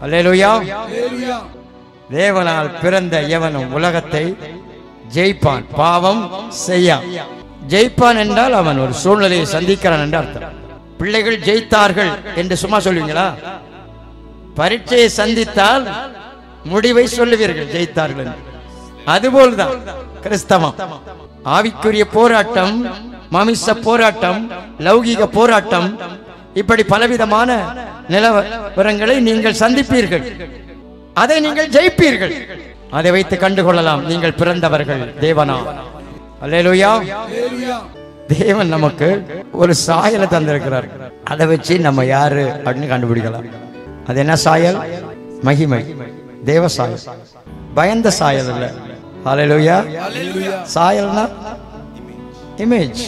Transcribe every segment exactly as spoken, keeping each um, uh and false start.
அல்லேலூயா. தேவனால் பிறந்த எவனும் உலகத்தை ஜெயிப்பான், பாவம் செய்யான். ஜெயிப்பான் என்றால் அவன் ஒரு சூழ்நிலையை சந்திக்கிறான் என்று அர்த்தம். பிள்ளைகள் ஜெயித்தார்கள் என்று சும்மா சொல்லுவீங்களா? பரீட்சையை சந்தித்தால் முடிவை சொல்லுவீர்கள் ஜெயித்தார்கள். அதுபோல்தான் கிறிஸ்தவம். ஆவிக்குரிய போராட்டம், மாமிச போராட்டம், லௌகிக போராட்டம், இப்படி பலவிதமான நிலவரங்களை நீங்கள் சந்திப்பீர்கள். அதை நீங்கள் ஜெயிப்பீர்கள். அதை வைத்து கண்டுகொள்ளலாம் நீங்கள் பிறந்தவர்கள் தேவனா. அல்லேலூயா. தேவன் நமக்கு ஒரு சாயலை தந்திருக்கிறார். அதை வச்சு நம்ம யாரு அப்படின்னு கண்டுபிடிக்கலாம். அது என்ன சாயல்? மகிமை, தேவ சாயல், பயந்த சாயல் இல்ல. அல்லேலூயா. சாயல்னா இமேஜ்.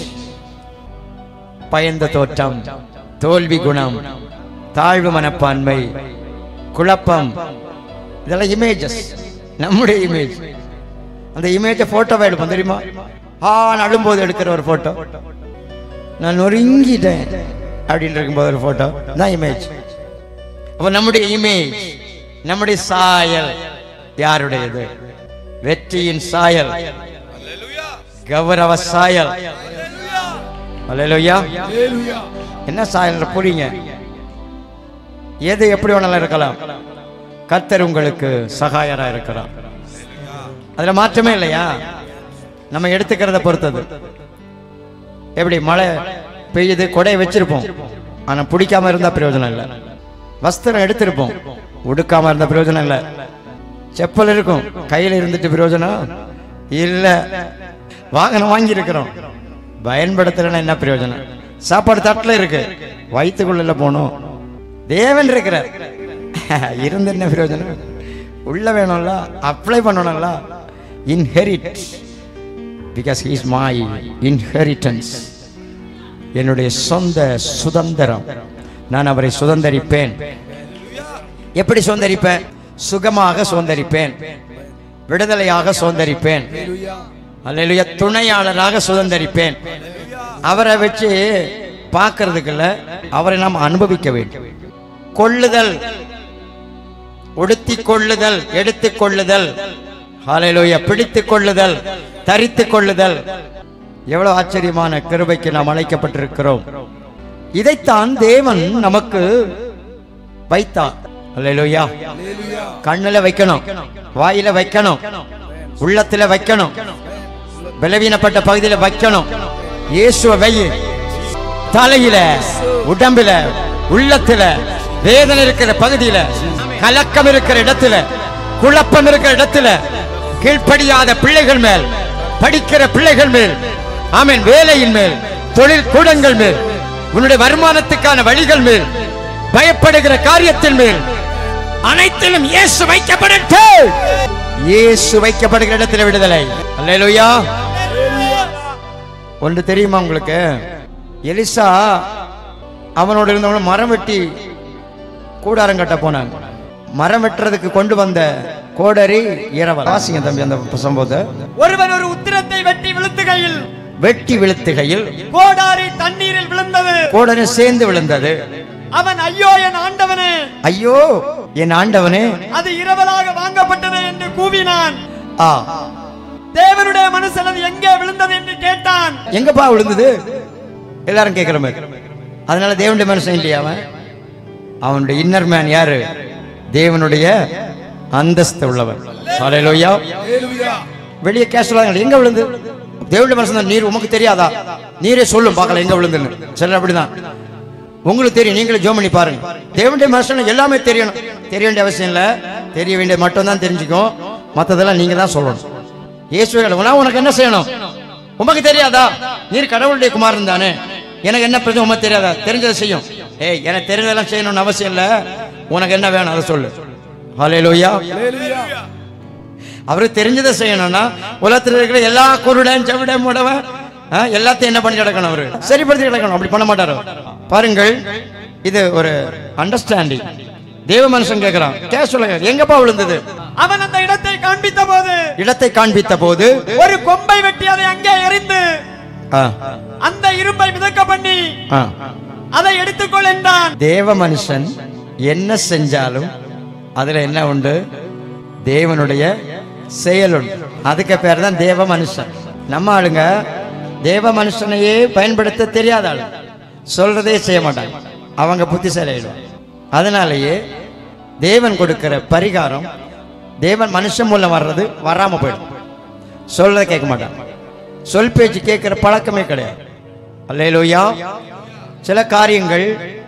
பயந்த தோற்றம், தோல்வி குணம், தாழ்வு மனப்பான்மை, குழப்பம், இதெல்லாம் இமேஜஸ். நம்முடைய இமேஜ். அந்த இமேஜை போட்டோவா எடுப்போம் தெரியுமா? ஆ அழும்போது எடுக்கிற ஒரு போட்டோ, நான் நொறுங்கிட்டேன் அப்படின்னு இருக்கும்போது ஒரு போட்டோ தான் இமேஜ். அப்ப நம்முடைய இமேஜ், நம்முடைய சாயல் யாருடையது? வெற்றியின் சாயல், கௌரவ சாயல். அல்லேலூயா. என்ன சாயல் புரியுங்க? எது எப்படி வேணாலும் இருக்கலாம். கர்த்தர் உங்களுக்கு சகாயரா இருக்கிறார். அதுல மாற்றமே இல்லையா? நம்ம எடுத்துக்கிறத பொறுத்தது. எப்படி மழை பெய்யுது, கொடையை வச்சிருப்போம், ஆனா பிடிக்காம இருந்தா பிரயோஜனம் இல்லை. வஸ்திரம் எடுத்திருப்போம், உடுக்காம இருந்த பிரயோஜனம் இல்லை. செப்பல் இருக்கும், கையில இருந்துட்டு பிரயோஜனம் இல்ல. வாகனம் வாங்கி இருக்கிறோம், பயன்படுத்தலன்னா என்ன பிரயோஜனம்? சாப்பாடு தட்டில் இருக்கு, வயிற்றுக்குள்ள போனோம். தேவன் இருக்கிறார், இருந்து என்ன பிரயோஜனம்? உள்ள வேணும்ல, அப்ளை பண்ணணும்ல. Inherit, because he is my inheritance. என்னுடைய சொந்த சுதந்திரம். நான் அவரை சுதந்தரிப்பேன். எப்படி சுதந்தரிப்பேன்? சுகமாக சுதந்தரிப்பேன், விடுதலையாக சுதந்தரிப்பேன். அல்லேலூயா. துணையாளராக சுதந்தரிப்பேன். அவரை வச்சு பார்க்கறதுக்குள்ள அவரை நாம் அனுபவிக்க வேண்டும். கொள்ளுதல், உடுத்திக் கொள்ளுதல், எடுத்துக் கொள்ளுதல், ஹல்லேலூயா, பிடித்துக் கொள்ளுதல், தரித்துக் கொள்ளுதல். எவ்வளவு ஆச்சரியமான கிருபைக்கு நாம் அழைக்கப்பட்டிருக்கிறோம். இதைத்தான் தேவன் நமக்கு வைத்தார். அல்லேலூயா. கண்ணுல வைக்கணும், வாயில வைக்கணும், உள்ளத்துல வைக்கணும், பலவீனப்பட்ட பகுதியில வைக்கணும். இயேசுவை வை. தலையில, உடம்புல, உள்ளத்துல, வேதனை இருக்கிற பகுதியில, கலக்கம் இருக்கிற இடத்துல, குழப்பம் இருக்கிற இடத்துல, கீழ்ப்படியாத பிள்ளைகள் மேல், படிக்கிற பிள்ளைகள் மேல், ஆமென், வேலையின் மேல், தொழில் கூடங்கள் மேல், உன்னுடைய வருமானத்துக்கான வழிகள் மேல், பயப்படுகிற காரியத்தின் மேல், அனைத்திலும் இயேசு வைக்கப்படட்டும். இயேசு வைக்கப்படுகிற இடத்துல விடுதலை. அல்லேலூயா. ஒன்று தெரியுமா உங்களுக்கு? எலிசா அவனோட இருந்தவங்க மரம் வெட்டி கூடாரம் கட்ட போனாங்க. மரம் வெட்டுறதுக்கு கொண்டு வந்த கோடரி இரவல். வாசிங்க தம்பி அந்த சம்பவத்தை. ஒருவன் ஒரு உத்திரத்தை வெட்டி விழுத்துகையில் வெட்டி விழுத்துகையில் கோடாரி தண்ணீரில் விழுந்தது. கோடரி சேர்ந்து விழுந்தது. அவன் ஐயோ என் ஆண்டவனே, ஐயோ என் ஆண்டவனே, அது இரவலாக வாங்கப்பட்டது என்று கூவினான். ஆ, தேவனுடைய மனுஷன் அது எங்கே விழுந்தது என்று கேட்டான். எங்கப்பா விழுந்தது? எல்லாரும் கேட்கிற மாதிரி. அதனால தேவனுடைய மனுஷன் இல்லையா அவன்? அவனுடைய இன்னர் மேன் யாரு? தேவனுடைய அந்தஸ்து உள்ளவன். ஹல்லேலூயா. வெளியே கேஷுவலா எங்க விழுந்து? தேவனுடைய மனுஷன். நீர் உமக்கு தெரியாதா? நீரே சொல்லும் பார்க்கலாம் எங்க விழுந்துன்னு. சிலர் அப்படிதான். உங்களுக்கு தெரியும், நீங்களே ஜோம் பண்ணி பாருங்க. தேவனுடைய மனுஷன் எல்லாமே தெரியணும். தெரிய வேண்டிய அவசியம் இல்லை, தெரிய வேண்டிய மட்டும் தான் தெரிஞ்சுக்கும். மற்றதெல்லாம் நீங்க தான் சொல்லணும். இயேசுவே உனக்கு என்ன செய்யணும்? உமக்கு தெரியாதா? நீர் கடவுளுடைய குமாரன் தானே, எனக்கு என்ன பிரச்சனை உமக்கு தெரியாதா? தெரிஞ்சதை செய்யும். ஏய், எனக்கு தெரிஞ்சதெல்லாம் செய்யணும்னு அவசியம் இல்லை. உனக்கு என்ன வேணும் அதை சொல்லு. ஹல்லேலூயா. அவருக்கு தெரிஞ்சதை செய்யணும்னா உலகத்தில் இருக்கிற எல்லா குருடன் செவிடன் முடவன் எல்லாத்தையும் என்ன பண்ணி கிடக்கணும்? அவரு சரிப்படுத்தி கிடக்கணும். அப்படி பண்ண மாட்டாரு. பாருங்கள், இது ஒரு அண்டர்ஸ்டாண்டிங். தேவ மனுஷன் கேட்கிறான், கேஷுவலா எங்கப்பா விழுந்தது? அவன் அந்த இடத்தை காண்பித்த போது இடத்தை காண்பித்த போது ஒரு கொம்பை வெட்டி அதை அங்கே எறிந்து அந்த இரும்பை மிதக்க பண்ணி அதை எடுத்துக்கொள் என்றான். தேவ மனுஷன் என்ன செஞ்சாலும் அதுல என்ன உண்டு? தேவனுடைய செயல் உண்டு. அதுக்கு பேர் தான் தேவ மனுஷன். நம்ம ஆளுங்க தேவ மனுஷனையே பயன்படுத்த தெரியாத ஆளு, சொல்றதே செய்ய மாட்டாங்க. அவங்க புத்திசாலிடும். அதனாலேயே தேவன் கொடுக்கிற பரிகாரம் தேவன் மனுஷன் மூலம் வர்றது வராம போயிடும். சொல்றதை கேட்க மாட்டாங்க. சொல் பேச்சு கேட்கிற பழக்கமே கிடையாது. அல்லேலூயா. சில காரியங்கள்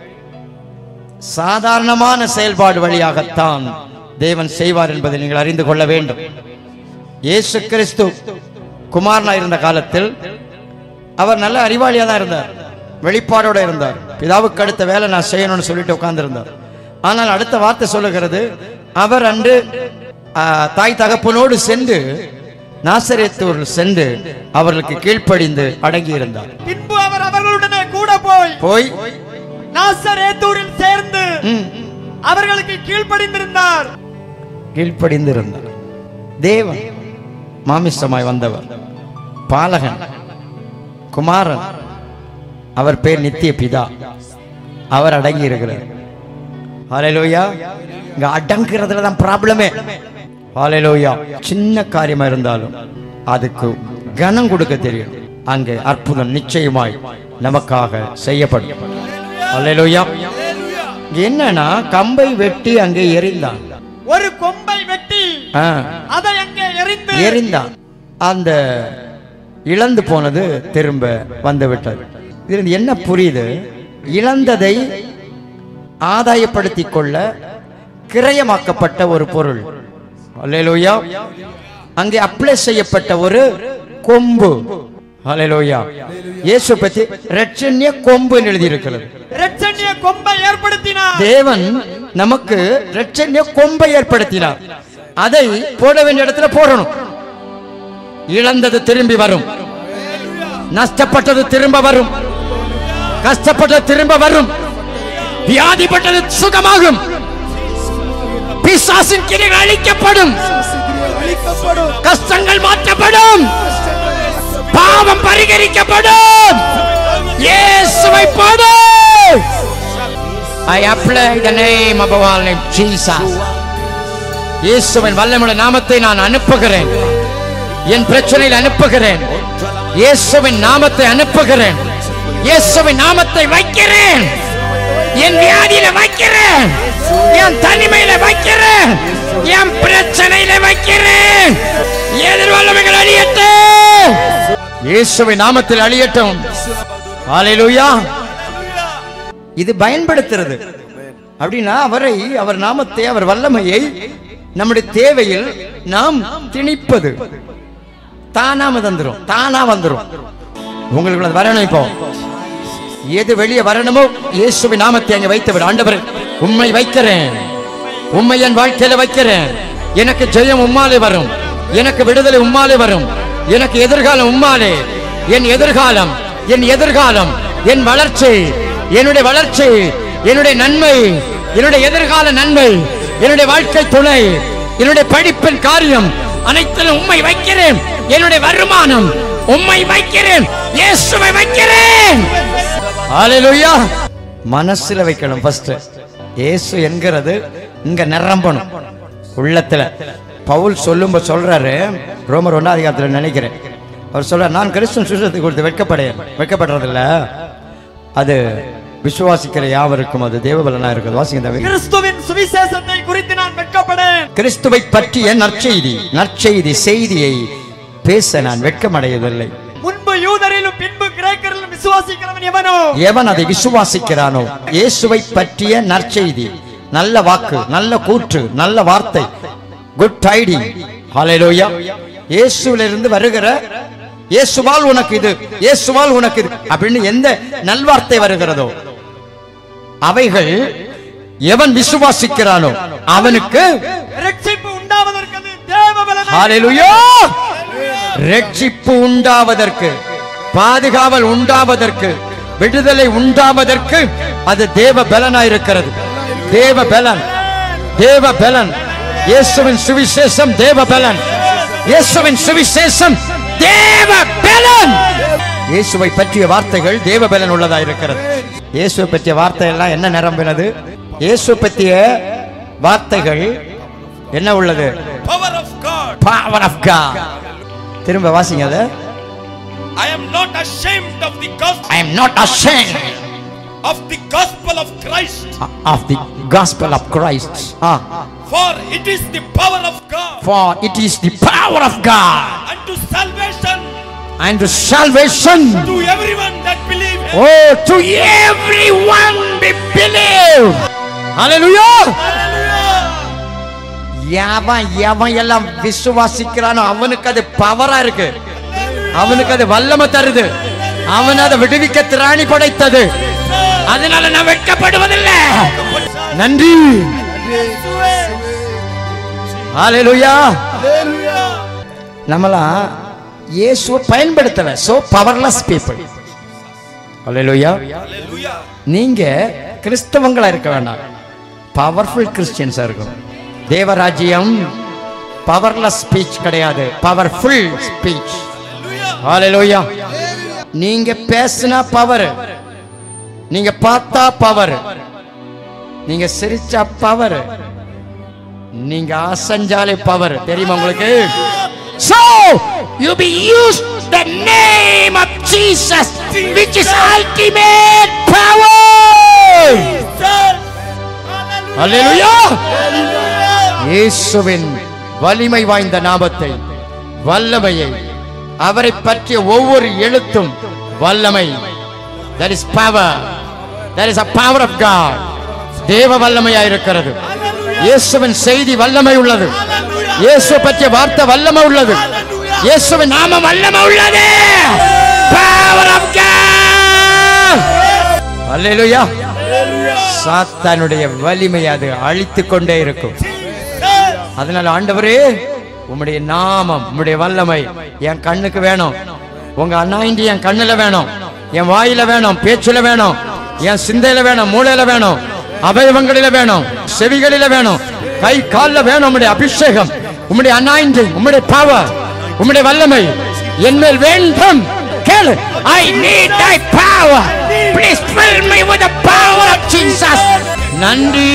சாதாரணமான செயல்பாடு வழியாகத்தான் தேவன் செய்வார் என்பதை நீங்கள் அறிந்து கொள்ள வேண்டும். இயேசு கிறிஸ்து குமாரனா இருந்த காலத்தில் அவர் நல்ல அறிவாளியா தான் இருந்தார், வெளிப்பாடோட இருந்தார். பிதாவுக்கு அடுத்த வேலை நான் செய்யணும்னு சொல்லிட்டு உட்கார்ந்து இருந்தார். ஆனால் அடுத்த வார்த்தை சொல்லுகிறது, அவர் அன்று தாய் தகப்பனோடு சென்று நாசரேத்தூரில் சென்று அவர்களுக்கு கீழ்ப்படிந்து அடங்கி இருந்தார். பின்பு அவர் அவர்களுடனே கூட போய் போய் நாசரேத்தூரில் சேர்ந்து அவர்களுக்கு கீழ்ப்படிந்திருந்தார். கீழ்ப்படிந்திருந்தார். தேவன் மாமிசமாய் வந்தவர், பாலகன், குமாரன். அவர் பேர் நித்திய பிதா. அவர் அடங்கி இருக்கிறார். ஹல்லேலூயா. இங்க அடங்குறதுல தான் ப்ராப்ளமே. ஹல்லேலூயா. சின்ன காரியமா இருந்தாலும் அதுக்கு கனம் கொடுக்க தெரியும். அங்கே அற்புதம் நிச்சயமாய் நமக்காக செய்யப்படும். ஹல்லேலூயா. என்னன்னா கம்பை வெட்டி அங்கே எறிந்தான். ஒரு கொம்பை வெட்டி அதை அங்கே எறிந்து எறிந்தான். அந்த இழந்து போனது திரும்ப வந்து விட்டது. இது என்ன புரியுது? இழந்ததை ஆதாயப்படுத்திக் கொள்ள கிரயமாக்கப்பட்ட ஒரு பொருள். அல்லேலூயா. அங்கே அப்ளை செய்யப்பட்ட ஒரு கொம்பு. அல்லேலூயா. இயேசு பத்தி இரட்சண்ய கொம்பு எழுதி இருக்கிறது. இரட்சண்ய கொம்பை ஏற்படுத்தினார். தேவன் நமக்கு இரட்சண்ய கொம்பை ஏற்படுத்தினார். அதை போட வேண்டிய இடத்துல போடணும். இழந்தது திரும்பி வரும், நஷ்டப்பட்டது திரும்ப வரும், கஷ்டப்பட்டது திரும்ப வரும், வியாதிப்பட்டது சுகமாகும், பிசாசின் கிரிகள் அழிக்கப்படும், கஷ்டங்கள் மாற்றப்படும், பாவம் பரிகரிக்கப்படும். இயேசுவை போடு. I apply the name of our name Jesus. இயேசுவின் வல்லமையுள்ள நாமத்தை நான் அனுப்புகிறேன். என் பிரச்சனையில் அனுப்புகிறேன். இயேசுவின் நாமத்தை அனுப்புகிறேன். இயேசுவின் நாமத்தை வைக்கிறேன். என் வியாதியில வைக்கிறேன், என் தனிமையில வைக்கிறேன், என் பிரச்சனையில வைக்கிறேன். எதிர்வல்லமைகள் அழியட்டும். இயேசுவின் நாமத்தில் அழியட்டும். ஹல்லேலூயா. இது பயன்படுத்துறது அப்படின்னா அவரை, அவர் நாமத்தை, அவர் வல்லமையை நம்முடைய தேவையில் நாம் திணிப்பது. தானா வந்துரும், தானா வந்துரும். உங்களுக்கு அது வரணும். இப்போ எது வெளியே வரணுமோ இயேசுவின் நாமத்தை அங்கே வைத்து விடு. ஆண்டவரே உம்மை வைக்கிறேன், உம்மை என் வாழ்க்கையில வைக்கிறேன். எனக்கு ஜெயம் உம்மாலே வரும், எனக்கு விடுதலை உம்மாலே வரும், எனக்கு எதிர்காலம் உம்மாலே. என் எதிர்காலம், என் எதிர்காலம், என் வளர்ச்சி, என்னுடைய வளர்ச்சி, என்னுடைய நன்மை, என்னுடைய எதிர்கால நன்மை, என்னுடைய வாழ்க்கை துணை, என்னுடைய படிப்பின் காரியம் அனைத்திலும் உம்மை வைக்கிறேன். என்னுடைய வருமானம் உம்மை வைக்கிறேன். இயேசுவை வைக்கிறேன். ஹல்லேலூயா. மனசுல வைக்கணும் ஃபர்ஸ்ட். இயேசு என்கிறது இங்க நிரம்பணும் உள்ளத்துல. பவுல் சொல்லும் சொல்றாரு, ரோமர் ஒன்றாம் அதிகாரத்தில் நினைக்கிறேன், அவர் சொல்றார், நான் கிறிஸ்துவின் சுவிசேஷத்தை குறித்து வெட்கப்படையேன். வெட்கப்படுறதில்ல, அது விசுவாசிக்கிற யாவருக்கும் அது தேவபலனா இருக்குது. வாசிங்க. கிறிஸ்துவின் சுவிசேஷத்தை குறித்து நான் வெட்கப்படேன். கிறிஸ்துவை பற்றிய நற்செய்தி, நற்செய்தி செய்தியை பேச நான் வெட்கமடையவில்லை. முன்பு யூதரிலும் பின்பு கிரேக்கரிலும் விசுவாசிக்கிறவன் எவனோ, எவன் அதை விசுவாசிக்கிறானோ, இயேசுவை பற்றிய நற்செய்தி, நல்ல வாக்கு, நல்ல கூற்று, நல்ல வார்த்தை, குட் டைடிங். ஹல்லேலூயா. இயேசுவிலிருந்து வருகிற, இயேசுவால் உனக்கு இது, இயேசுவால் உனக்கு இது அப்படின்னு எந்த நல்வார்த்தை வருகிறதோ அவைகள் எவன் விசுவாசிக்கிறானோ அவனுக்கு ரட்சிப்பு உண்டாவதற்கு தேவபலன். ஹல்லேலூயா. ரட்சிப்பு உண்டாவதற்கு, பாதுகாவல் உண்டாவதற்கு, விடுதலை உண்டாவதற்கு அது தேவ பலனாயிருக்கிறது. தேவ பலன், தேவ பலன். இயேசுவின் சுவிசேஷம் தேவ பலன். இயேசுவின் சுவிசேஷம் தேவ பலன். இயேசுவை பற்றிய வார்த்தைகள் தேவ பலன் உள்ளதா இருக்கிறது. இயேசுவை பற்றிய வார்த்தை எல்லாம் என்ன நிரம்பினது? இயேசு பற்றிய வார்த்தைகள் என்ன உள்ளது? Power of God. Power of God. திரும்ப வாசிங்க அத. I am not ashamed of the gospel. I am not ashamed of the gospel of Christ. Of the gospel of Christ. Ah. For it is the power of God. For it is the power of God. Unto salvation. And to salvation. To everyone that believes. Oh, to everyone that believes. Hallelujah. Hallelujah. யாவன் யாவன் எல்லாம் விசுவாசிக்கிறானோ அவனுக்கு அது பவரா இருக்கு. அவனுக்கு அது வல்லமை தருது. அவன் அதை விடுவிக்க திராணி படைத்தது. அதனால நான் வெட்கப்படுவதில்லை. நன்றி. ஹalleluya. நம்மளா இயேசுவை பயன்படுத்தல. So powerless people. ஹalleluya. நீங்க கிறிஸ்தவங்களா இருக்க வேண்டாம். பவர்ஃபுல் கிறிஸ்டியன்ஸா இருக்கணும். தேவராஜ்யம் பவர்லெஸ் ஸ்பீச் கிடையாது, பவர்ஃபுல் ஸ்பீச். ஹalleluya. நீங்க பேசினா பவர், நீங்க பார்த்தா பவர், நீங்க சிரிச்சா பவர், நீங்க அசஞ்சாலே பவர். தெரியுமா உங்களுக்கு? So you be used the name of Jesus, which is ultimate power. Hallelujah. இயேசுவின் வலிமை வாய்ந்த நாமத்தை, வல்லமையை, அவரை பற்றிய ஒவ்வொரு எழுத்தும் வல்லமை. That is power. That is a power of God. தேவ வல்லமையாக இருக்கிறது. இயேசுவின் செய்தி வல்லமை உள்ளது. இயேசு பற்றிய வார்த்தை வல்லமை உள்ளது. இயேசுவின் நாமம் வல்லமை உள்ளது. Power of God. Hallelujah. சாத்தானுடைய வலிமை அது அழித்துக் கொண்டே இருக்கும். அதனால ஆண்டவரே, உம்முடைய நாமம், உம்முடைய வல்லமை என் கண்ணுக்கு வேணும். உங்க அனாயிண்டி என் கண்ணுல வேணும், என் வாயில வேணும், பேச்சுல வேணும், என் சிந்தையில வேணும், மூளையில வேணும், அவயவங்களில வேணும், செவிகளில வேணும், கை கால்ல வேணும். உம்முடைய அபிஷேகம், உம்முடைய அனாயிண்டி, உம்முடைய பவர், உம்முடைய வல்லமை என் மேல் வேண்டும். கேளு. I need thy power. Please fill me with the power of Jesus. நன்றி.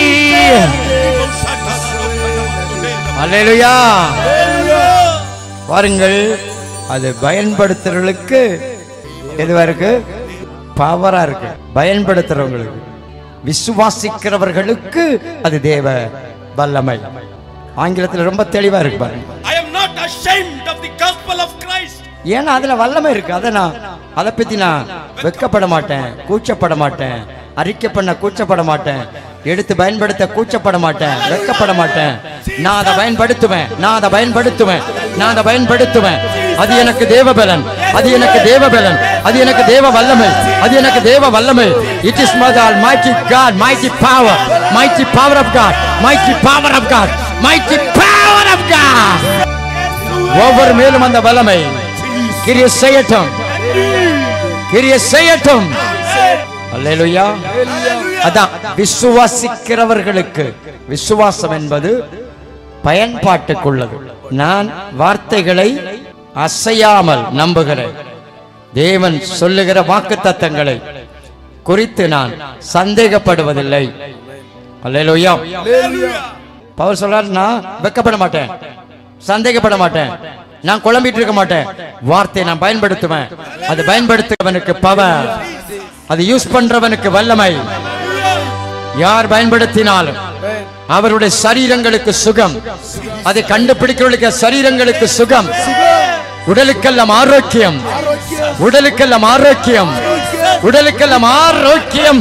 அல்லேலூயா. பாருங்கள், அது பயன்படுத்துறவங்களுக்கு எதுவா இருக்கு? பவரா இருக்கு. பயன்படுத்துறவங்களுக்கு, விசுவாசிக்கிறவர்களுக்கு அது தேவ வல்லமை. ஆங்கிலத்தில் ரொம்ப தெளிவா இருக்கு பாருங்க. I am not ashamed of the gospel of Christ. ஏன்னா அதுல வல்லமை இருக்கு. அதை நான் அதை பத்தி நான் வெட்கப்பட மாட்டேன், கூச்சப்பட மாட்டேன், அறிக்கை பண்ண கூச்சப்பட மாட்டேன், எடுத்து பயன்படுத்த கூச்சப்பட மாட்டேன், வெட்கப்பட மாட்டேன். நான் அதை பயன்படுத்துவேன், நான் அதை பயன்படுத்துவேன், நான் அதை பயன்படுத்துவேன். அது எனக்கு தேவபலன், அது எனக்கு தேவபலன், அது எனக்கு தேவ வல்லமை, அது எனக்கு தேவ வல்லமை. It is my mighty God, mighty power, mighty power of God, mighty power of God, mighty power of God. ஒவ்வொரு மேலும் அந்த வல்லமை கிரியை செய்யட்டும், கிரியை செய்யட்டும். அல்லேலூயா. அதான் விசுவாசிக்கிறவர்களுக்கு. விசுவாசம் என்பது பயன்பாட்டுக்குள்ளது. நான் வார்த்தைகளை அசையாமல் நம்புகிறேன். தேவன் சொல்லுகிற வாக்குத்தத்தங்களை குறித்து நான் சந்தேகப்படுவதில்லை. அல்லேலூயா. பவுல் சொல்றார், நான் வெட்கப்பட மாட்டேன், சந்தேகப்பட மாட்டேன், நான் குழம்பிட்டு இருக்க மாட்டேன். வார்த்தையை நான் பயன்படுத்துவேன். அது பயன்படுத்துவனுக்கு பவர், அது யூஸ் பண்றவனுக்கு வல்லமை. யார் பயன்படுத்தினாலும் அவருடைய சரீரங்களுக்கு சுகம், அதை கண்டுபிடிக்கிறவர்களுக்கு சரீரங்களுக்கு சுகம், உடலுக்கெல்லாம் ஆரோக்கியம், உடலுக்கெல்லாம் ஆரோக்கியம், உடலுக்கெல்லாம் ஆரோக்கியம்.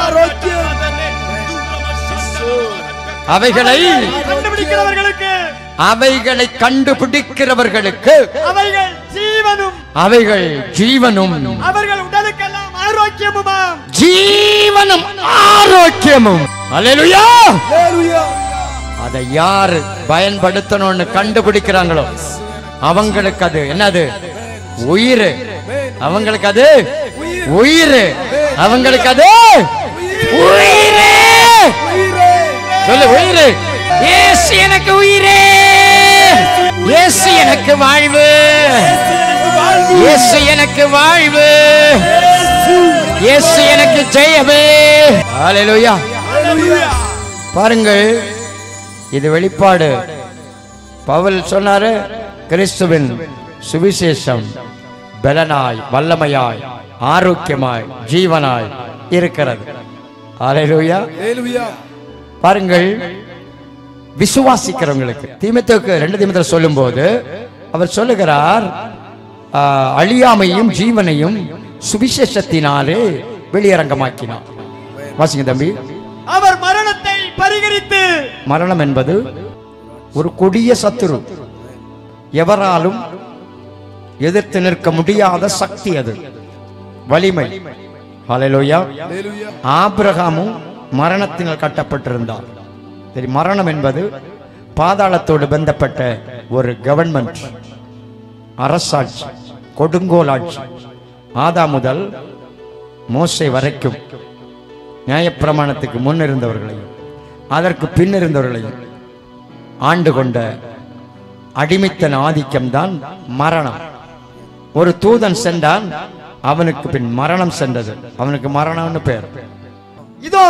அவைகளை கண்டுபிடிக்கிறவர்களுக்கு, அவைகளை கண்டுபிடிக்கிறவர்களுக்கு அவைகள் ஜீவனும், அவைகள் ஜீவனும், அவர்கள் உடலுக்கெல்லாம் ஆரோக்கியமுமாம். ஜீவனும் ஆரோக்கியமும். அல்லேலூயா. அதை யார் பயன்படுத்தணும்னு கண்டுபிடிக்கிறாங்களோ அவங்களுக்கு அது என்னது? உயிர். அவங்களுக்கு அது உயிர். அவங்களுக்கு அது உயிர். சொல்லு, உயிர். இயேசு எனக்கு உயிரே, இயேசு எனக்கு வாழ்வு, இயேசு எனக்கு வாழ்வு, இயேசு எனக்கு ஜெயமே. ஹalleluya. பாருங்கள், இது வெளிப்பாடு. பவுல் சொன்னாரு, கிறிஸ்துவின் சுவிசேஷம் பலனாய், வல்லமையாய், ஆரோக்கியமாய், ஜீவனாய் இருக்கிறது. ஹல்லேலூயா. பாருங்கள், விசுவாசிக்கிறவங்களுக்கு தீமோத்தேயுக்கு ரெண்டு தீமோத்தேயு சொல்லும்போது அவர் சொல்லுகிறார், அழியாமையும் ஜீவனையும் சுவிசேஷத்தினாலே வெளியரங்கமாக்கினார். வாசிங்க தம்பி. அவர் மரணத்தை பரிகரித்து, மரணம் என்பது ஒரு கொடிய சத்துரு, எவராலும் எதிர்த்து நிற்க முடியாத சக்தி, அது வலிமை. ஹல்லேலூயா. ஆபிரகாமும் மரணத்தினால் கட்டப்பட்டிருந்தார். சரி, மரணம் என்பது பாதாளத்தோடு பந்தப்பட்ட ஒரு கவர்மெண்ட், அரசாட்சி, கொடுங்கோலாட்சி. ஆதா முதல் மோசே வரைக்கும் நியாயப்பிரமாணத்துக்கு முன் இருந்தவர்களையும் அதற்கு பின் இருந்தவர்களையும் ஆண்டு கொண்ட அடிமைத்தன ஆதிக்கம் தான் மரணம். ஒரு தூதன் சென்றான், அவனுக்கு பின் மரணம் சென்றது. அவனுக்கு மரணம்னு பேர். இதோ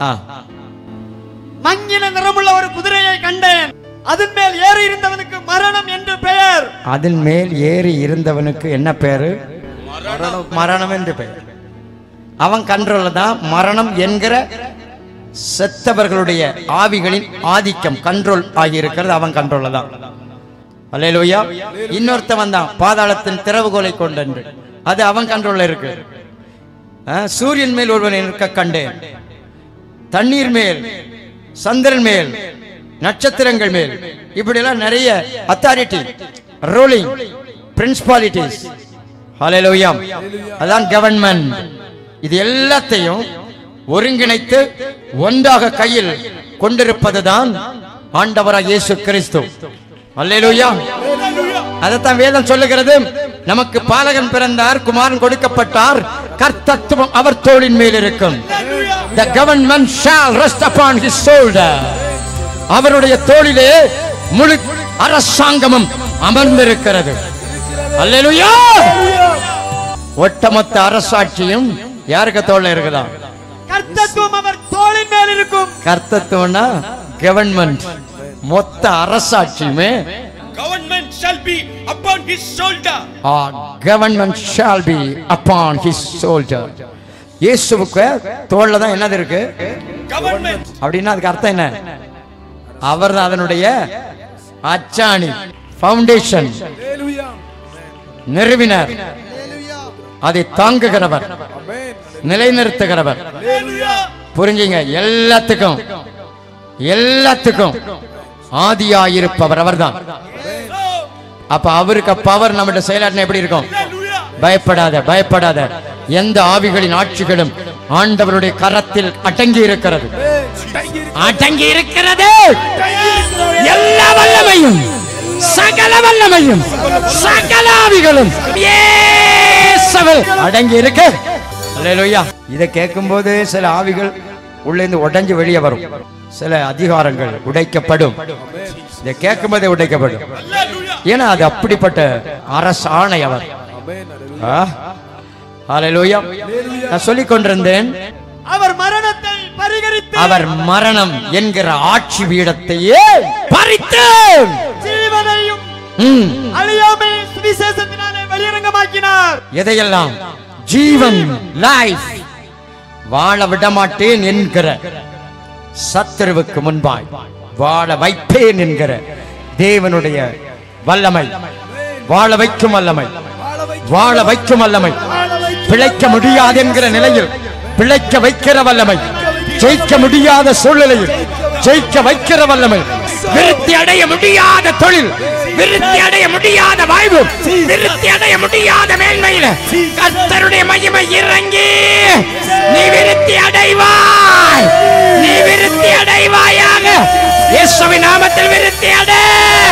மங்கின நிறமுள்ள ஒரு குதிரையை கண்டேன், அதன் மேல் ஏறி இருந்தவனுக்கு மரணம் என்று பெயர். அதன் மேல் ஏறி இருந்தவனுக்கு என்ன பேரு? மரணம் என்று பெயர். அவன் கண்ட்ரோல்ல தான் மரணம் என்கிற செத்தவர்களுடைய ஆவிகளின் ஆதிக்கம் கண்ட்ரோல் ஆகி இருக்கிறது. அவன் கண்ட்ரோல்ல தான். அல்லேலூயா. இன்னொருத்தவன் தான் பாதாளத்தின் திறவுகோலை கொண்டு, அது அவன் கண்ட்ரோல்ல இருக்கு. சூரியன் மேல் ஒருவனை நிற்க கண்டேன், தண்ணீர் மேல், சந்திரன் மேல், நட்சத்திரங்கள் மேல், இப்படி எல்லாம் நிறைய அத்தாரிட்டி, ரூலிங் பிரின்சிபாலிட்டிஸ். ஹல்லேலூயா. அதான் கவர்மெண்ட். இது எல்லாத்தையும் ஒருங்கிணைத்து ஒன்றாக கையில் கொண்டிருப்பதுதான் ஆண்டவராகிய இயேசு கிறிஸ்து. அல்லேலூயா. அதைத்தான் வேதம் சொல்லுகிறது. நமக்கு பாலகன் பிறந்தார், குமாரன் கொடுக்கப்பட்டார், கர்த்தத்துவம் அவர் தோளின் மேல் இருக்கும். The government shall rest upon his shoulder. அவருடைய தோளிலே முழு அரசாங்கமும் அமர்ந்திருக்கிறது. அல்லேலூயா. ஒட்டுமொத்த அரசாட்சியும் யாருக்கு தோள்ல இருக்குதா? கர்த்தத்துவம் அவர் தோளின் மேல் இருக்கும். கர்த்தத்துவம்னா கவர்மெண்ட், மொத்த அரசாட்சியுமே government shall be upon his shoulder. Ah government shall be upon his shoulder. இயேசுவுக்கு தோள்ல தான் என்னது இருக்கு? Government. அப்படின்னா அதுக்கு அர்த்தம் என்ன? அவர் தான் அதனுடைய அச்சாணி, ஃபவுண்டேஷன், நிறுவினர், அதை தாங்குகிறவர், நிலைநிறுத்துகிறவர். புரிஞ்சுங்க, எல்லாத்துக்கும் எல்லாத்துக்கும் ஆதியாயிருப்பவர் அவர்தான். அப்ப அவருக்கு பவர் நம்மகிட்ட செயலாற்றின எப்படி இருக்கும்? பயப்படாத, பயப்படாத. எந்த ஆவிகளின் ஆட்சிகளும் ஆண்டவருடைய கரத்தில் அடங்கி இருக்கிறது, அடங்கி இருக்கிறது. எல்லா வல்லமையும், சகல வல்லமையும், சகல ஆவிகளும் இயேசுவில் அடங்கி இருக்கு. அல்லேலூயா. இதை கேட்கும் போது சில ஆவிகள் உள்ளே இருந்து உடைஞ்சு வெளியே வரும், சில அதிகாரங்கள் உடைக்கப்படும். இதை கேட்கும் போதே உடைக்கப்படும். ஏன்னா அது அப்படிப்பட்ட அரசாணை அவர். ஹல்லேலூயா. நான் சொல்லிக் கொண்டிருந்தேன், அவர் மரணத்தை பரிகரித்து, அவர் மரணம் என்கிற ஆட்சி பீடத்தையே பறித்து ஜீவனையும் அழியாமை சுவிசேஷத்தினாலே வெளியரங்கமாக்கினார். எதையெல்லாம்? ஜீவன், லைஃப், வாழ விடமாட்டேன் என்கிற சத்துருவுக்கு முன்பாய் வாழ வைப்பேன் என்கிற தேவனுடைய வல்லமை, வாழ வைக்கும் வல்லமை, வாழ வைக்கும் வல்லமை, பிழைக்க முடியாது என்கிற நிலையில் பிழைக்க வைக்கிற வல்லமை, ஜெயிக்க முடியாத சூழ்நிலையில் ஜெயிக்க வைக்கிற வல்லமை, விருத்தி அடைய முடியாத தொழில், விருத்தி அடைய முடியாத வாழ்வு, விருத்தி அடைய முடியாத மேன்மையில கர்த்தருடைய மகிமை இறங்கி நீ விருத்தி அடைவாய், நீ விருத்தி அடைவாயாக. இயேசுவின் நாமத்தில் விருத்தி அடை.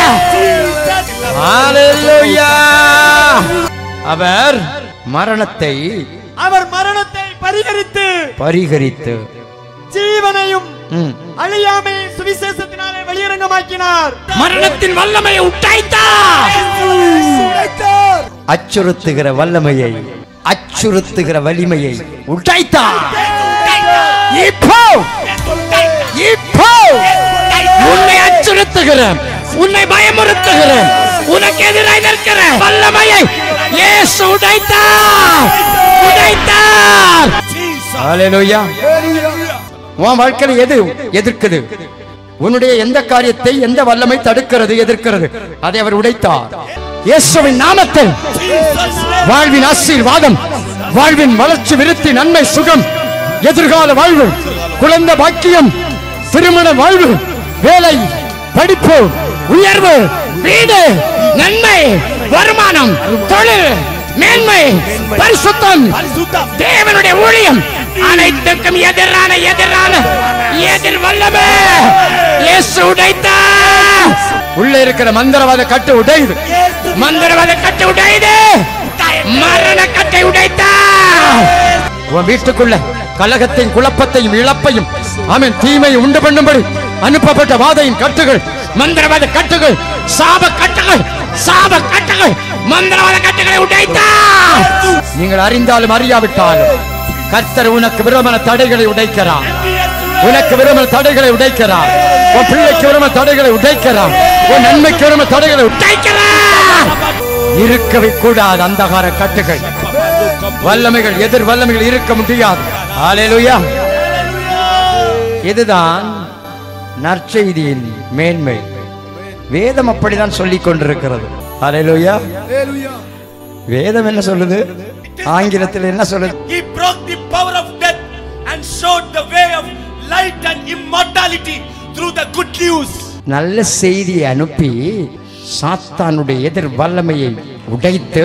ஹல்லேலூயா. அவர் மரணத்தை அவர் மரணத்தை பரிகரித்து பரிகரித்து ஜீவனையும் அழியாமை சுவிசேஷத்தினாலே வெளியரங்கமாக்கினார். மரணத்தின் வல்லமையை உடைத்தார். அச்சுறுத்துகிற வல்லமையை, அச்சுறுத்துகிற வலிமையை உடைத்தார். இப்போ இப்போ போ. உன்னை அச்சுறுத்துகிறேன், உன்னை பயமுறுத்துகிறேன், உனக்கு எதிராக நிற்கிற வல்லமையை இயேசு உடைத்தார், உடைத்தார். ஹல்லேலூயா. உன் வாழ்க்கையில எது எதிர்க்குது? உன்னுடைய எந்த காரியத்தை எந்த வல்லமை தடுக்கிறது, எதிர்க்கிறது? அதை அவர் உடைத்தார். இயேசுவின் நாமத்தில் வாழ்வின் ஆசீர்வாதம், வாழ்வின் வளர்ச்சி, விருத்தி, நன்மை, சுகம், எதிர்கால வாழ்வு, குழந்தை பாக்கியம், திருமண வாழ்வு, வேலை, படிப்பு, உயர்வு, வீடு, நன்மை, வருமானம், தொழில், மேன்மை, பரிசுத்தம், தேவனுடைய ஊழியம், அனைத்துக்கும் எதிரான எதிரான எதிர் வல்லமை இயேசு உடைத்தார். உள்ள இருக்கிற மந்திரவாத கட்டு உடையுது, மந்திரவாத கட்டு உடையுது, மரண கட்டை உடைத்தார். உன் வீட்டுக்குள்ள கலகத்தையும் குழப்பத்தையும் இழப்பையும் ஆமென் தீமையை உண்டு பண்ணும்படி அனுப்பப்பட்ட வாதையின் கட்டுகள், மந்திரவாத கட்டுகள், சாப கட்டுகள், சாப கட்டுகள், மந்திரவாத கட்டுகளை உடைத்தார். நீங்கள் அறிந்தாலும் அறியாவிட்டாலும் கர்த்தர் உனக்கு விரோதமான தடைகளை உடைக்கிறார். உனக்கு விரோதமான தடைகளை உடைக்கிறார். உன் பிள்ளைக்கு விரோதமான தடைகளை உடைக்கிறார். உன் நன்மைக்கு விரோதமான தடைகளை உடைக்கிறார். இருக்கவே கூடாது அந்தகார கட்டுகள், வல்லமைகள், எதிர் வல்லமைகள் இருக்க முடியாது. ஹல்லேலூயா. இதுதான் நற்செய்தியின் மேன்மை. வேதம் அப்படிதான் சொல்லிக் கொண்டிருக்கிறது. ஹல்லேலூயா. வேதம் என்ன சொல்லுது? ஆங்கிலத்தில் என்ன சொல்லுது? He broke the power of death and showed the way of light and immortality through the good news. நல்ல செய்தியை அனுப்பி சாத்தானுடைய எதிர் வல்லமையை உடைத்து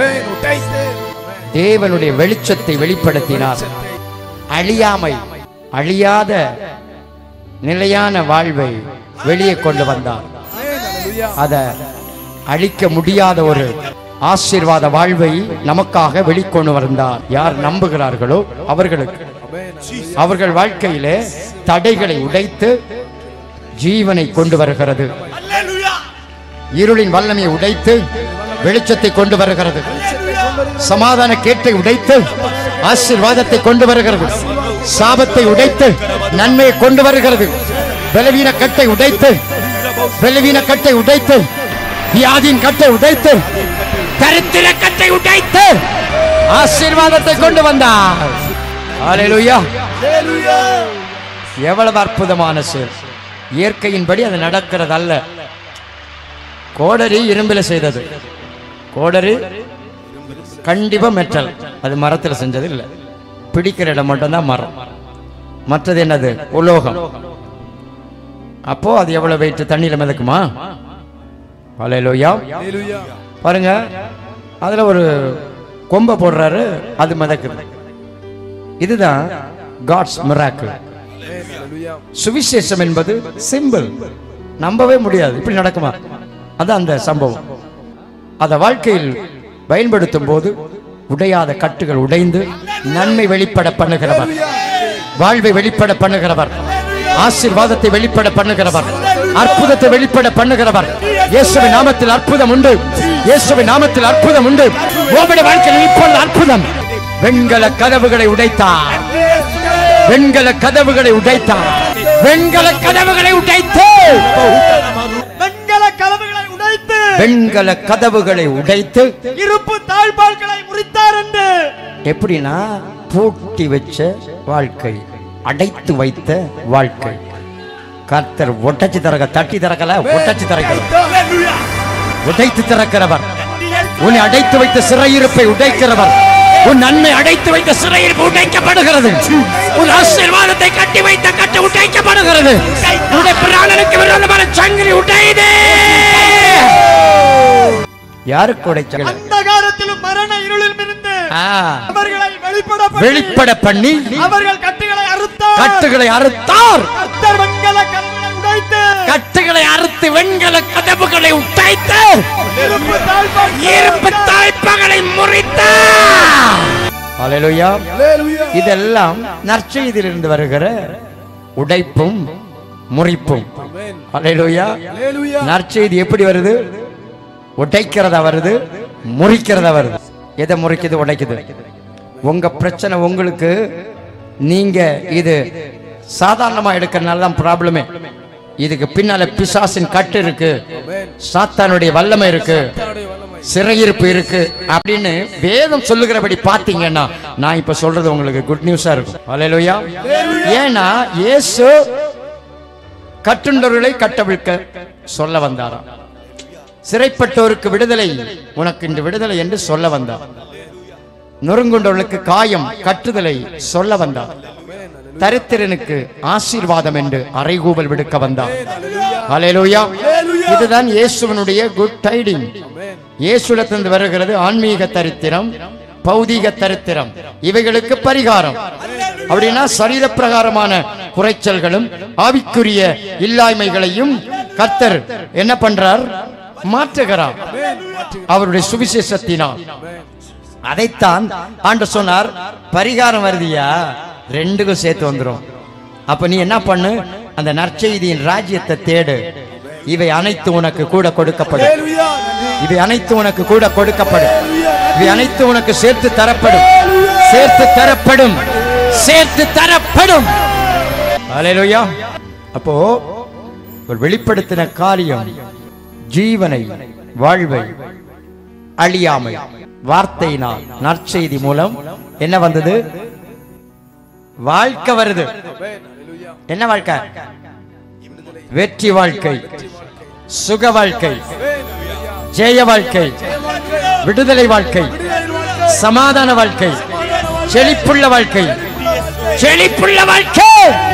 தேவனுடைய வெளிச்சத்தை வெளிப்படுத்தினார். அழியாமை, அழியாத நிலையான வாழ்வை வெளியே கொண்டு வந்தார். அத அழிக்க முடியாத ஒரு ஆசீர்வாத வாழ்வை நமக்காக வெளிக்கொண்டு வந்தார். யார் நம்புகிறார்களோ அவர்களுக்கு, அவர்கள் வாழ்க்கையிலே தடைகளை உடைத்து ஜீவனை கொண்டு வருகிறது. இருளின் வல்லமையை உடைத்து வெளிச்சத்தை கொண்டு வருகிறது. சமாதான கேட்டை உடைத்து ஆசீர்வாதத்தை கொண்டு வருகிறது. சாபத்தை உடைத்து நன்மையை கொண்டு வருகிறது. பலவீன கட்டை உடைத்து பலவீன கட்டை உடைத்து வியாதியின் கட்டை உடைத்து தரித்திர கட்டை உடைத்து ஆசீர்வாதத்தை கொண்டு வந்தார். ஹல்லேலூயா. எவ்வளவு அற்புதமான செயல்! இயற்கையின்படி அது நடக்கிறது அல்ல. கோடரி இரும்பில செய்தது. கோடரி கண்டிப்பா மெட்டல், அது மரத்தில் செஞ்சது இல்லை. பிடிக்கிற இடம் மட்டும்தான் மரம், மற்றது என்னது? உலோகம். அப்போ அது எவ்வளவு வெயிட்? தண்ணியில மிதக்குமா? ஹல்லேலூயா. பாருங்க, அதுல ஒரு கொம்பை போடுறாரு, அது மிதக்குது. இதுதான் காட்ஸ் மிராக்கிள். சுவிசேஷம் என்பது சிம்பிள், நம்பவே முடியாது. இப்படி நடக்குமா? அது அந்த சம்பவம். அத வாழ்க்கையில் பயன்படுத்தும் போது உடையாத கட்டுகள் உடைந்து நன்மை வெளிப்பட பண்ணுகிறவர், வாழ்வை வெளிப்பட பண்ணுகிறவர், ஆசீர்வாதத்தை வெளிப்பட பண்ணுகிறவர், அற்புதத்தை வெளிப்பட பண்ணுகிறவர். இயேசுவின் நாமத்தில் அற்புதம் உண்டு. இயேசுவின் நாமத்தில் அற்புதம் உண்டு. உங்களுடைய வாழ்க்கையில் இப்பொழுது அற்புதம். வெண்கல கதவுகளை உடைத்தார். வெண்கல கதவுகளை உடைத்தார். வெண்கல கதவுகளை உடைத்து வெண்கல கதவுகளை உடைத்து வெண்கல கதவுகளை உடைத்து இருப்பு தாழ்பால்களை முறித்தார் என்று. எப்படின்னா, பூட்டி வச்ச வாழ்க்கை, அடைத்து வைத்த வாழ்க்கை கர்த்தர் ஒட்டச்சி திறக்க, தட்டி திறக்கல, ஒட்டச்சி திறக்கல, உடைத்து திறக்கிறவர். உன்னை அடைத்து வைத்த சிறையிருப்பை உடைக்கிறவர். உன் நன்மை அடைத்து வைத்த சிறையிருப்பு உடைக்கப்படுகிறது. உன் ஆசீர்வாதத்தை கட்டி வைத்த கட்டு உடைக்கப்படுகிறது. உன்னுடைய பிராணனுக்கு விரோதமான சங்கிலி உடையுது. யாருக்கு உடைச்ச? அந்த காலத்திலும் மரண இருளில் இருந்து அவர்களை வெளிப்பட வெளிப்பட பண்ணி அவர்கள் கட்டுகளை அறுத்தார். கட்டுகளை அறுத்தார். கர்த்தர் வெண்கல கதவுகளை உடைத்து கட்டுகளை அறுத்து வெண்கல கதவுகளை உடைத்து இருப்பு தாழ்பால் இருப்பு தாழ்பால்களை முறித்தார். ஹல்லேலூயா. இதெல்லாம் நற்செய்தியிலிருந்து வருகிற உடைப்பும் முறிப்பும். ஹல்லேலூயா. நற்செய்தி எப்படி வருது? உடைக்கிறதா வருது, முறிக்கிறதா வருது. எதை முறிக்குது, உடைக்குது? உங்க பிரச்சனை உங்களுக்கு, நீங்க இது சாதாரணமா எடுக்கிறதுனால தான் ப்ராப்ளமே. இதுக்கு பின்னால பிசாசின் கட்டு இருக்கு, சாத்தானுடைய வல்லமை இருக்கு, சிறையிருப்பு இருக்கு அப்படின்னு வேதம் சொல்லுகிறபடி பாத்தீங்கன்னா நான் இப்ப சொல்றது உங்களுக்கு குட் நியூஸா இருக்கும். ஹல்லேலூயா. ஏன்னா இயேசு கட்டுண்டவர்களை கட்டவிழ்க்க சொல்ல வந்தாராம். சிறைப்பட்டோருக்கு விடுதலை, உனக்கு இந்த விடுதலை என்று சொல்ல வந்தார். நொறுங்குண்டவர்களுக்கு காயம் கட்டுதலை சொல்ல வந்தார். தரித்திரனுக்கு ஆசீர்வாதம் என்று அறைகூவல் விடுக்க வந்தார். ஹல்லேலூயா. இதுதான் இயேசுவினுடைய குட் டைடிங். இயேசுவிடத்திலிருந்து வருகிறது ஆன்மீக தரித்திரம், பௌதீக தரித்திரம், இவைகளுக்கு பரிகாரம். அப்படின்னா சரீர பிரகாரமான குறைச்சல்களும் ஆவிக்குரிய இல்லாய்மைகளையும் கர்த்தர் என்ன பண்றார்? மாற்றுகிறார் அவருடைய சுவிசேஷத்தினால். அதைத்தான் ஆண்டவர் சொன்னார், பரிகாரம் வருதியா, ரெண்டுக்கும் சேர்த்து வந்துரும். அப்ப நீ என்ன பண்ணு? அந்த நற்செய்தியின் ராஜ்யத்தை தேடு. இவை அனைத்து உனக்கு கூட கொடுக்கப்படும். இவை அனைத்து உனக்கு கூட கொடுக்கப்படும். இவை அனைத்து உனக்கு சேர்த்து தரப்படும். சேர்த்து தரப்படும். சேர்த்து தரப்படும். ஹல்லேலூயா. அப்போ ஒரு வெளிப்படுத்தின காரியம் ஜீவனை, வாழ்வை, அழியாமை வார்த்தையினால் நற்செய்தி மூலம் என்ன வந்தது? வாழ்க்கை வருது. என்ன வாழ்க்கை? வெற்றி வாழ்க்கை, சுக வாழ்க்கை, ஜெய வாழ்க்கை, விடுதலை வாழ்க்கை, சமாதான வாழ்க்கை, செழிப்புள்ள வாழ்க்கை, செழிப்புள்ள வாழ்க்கை,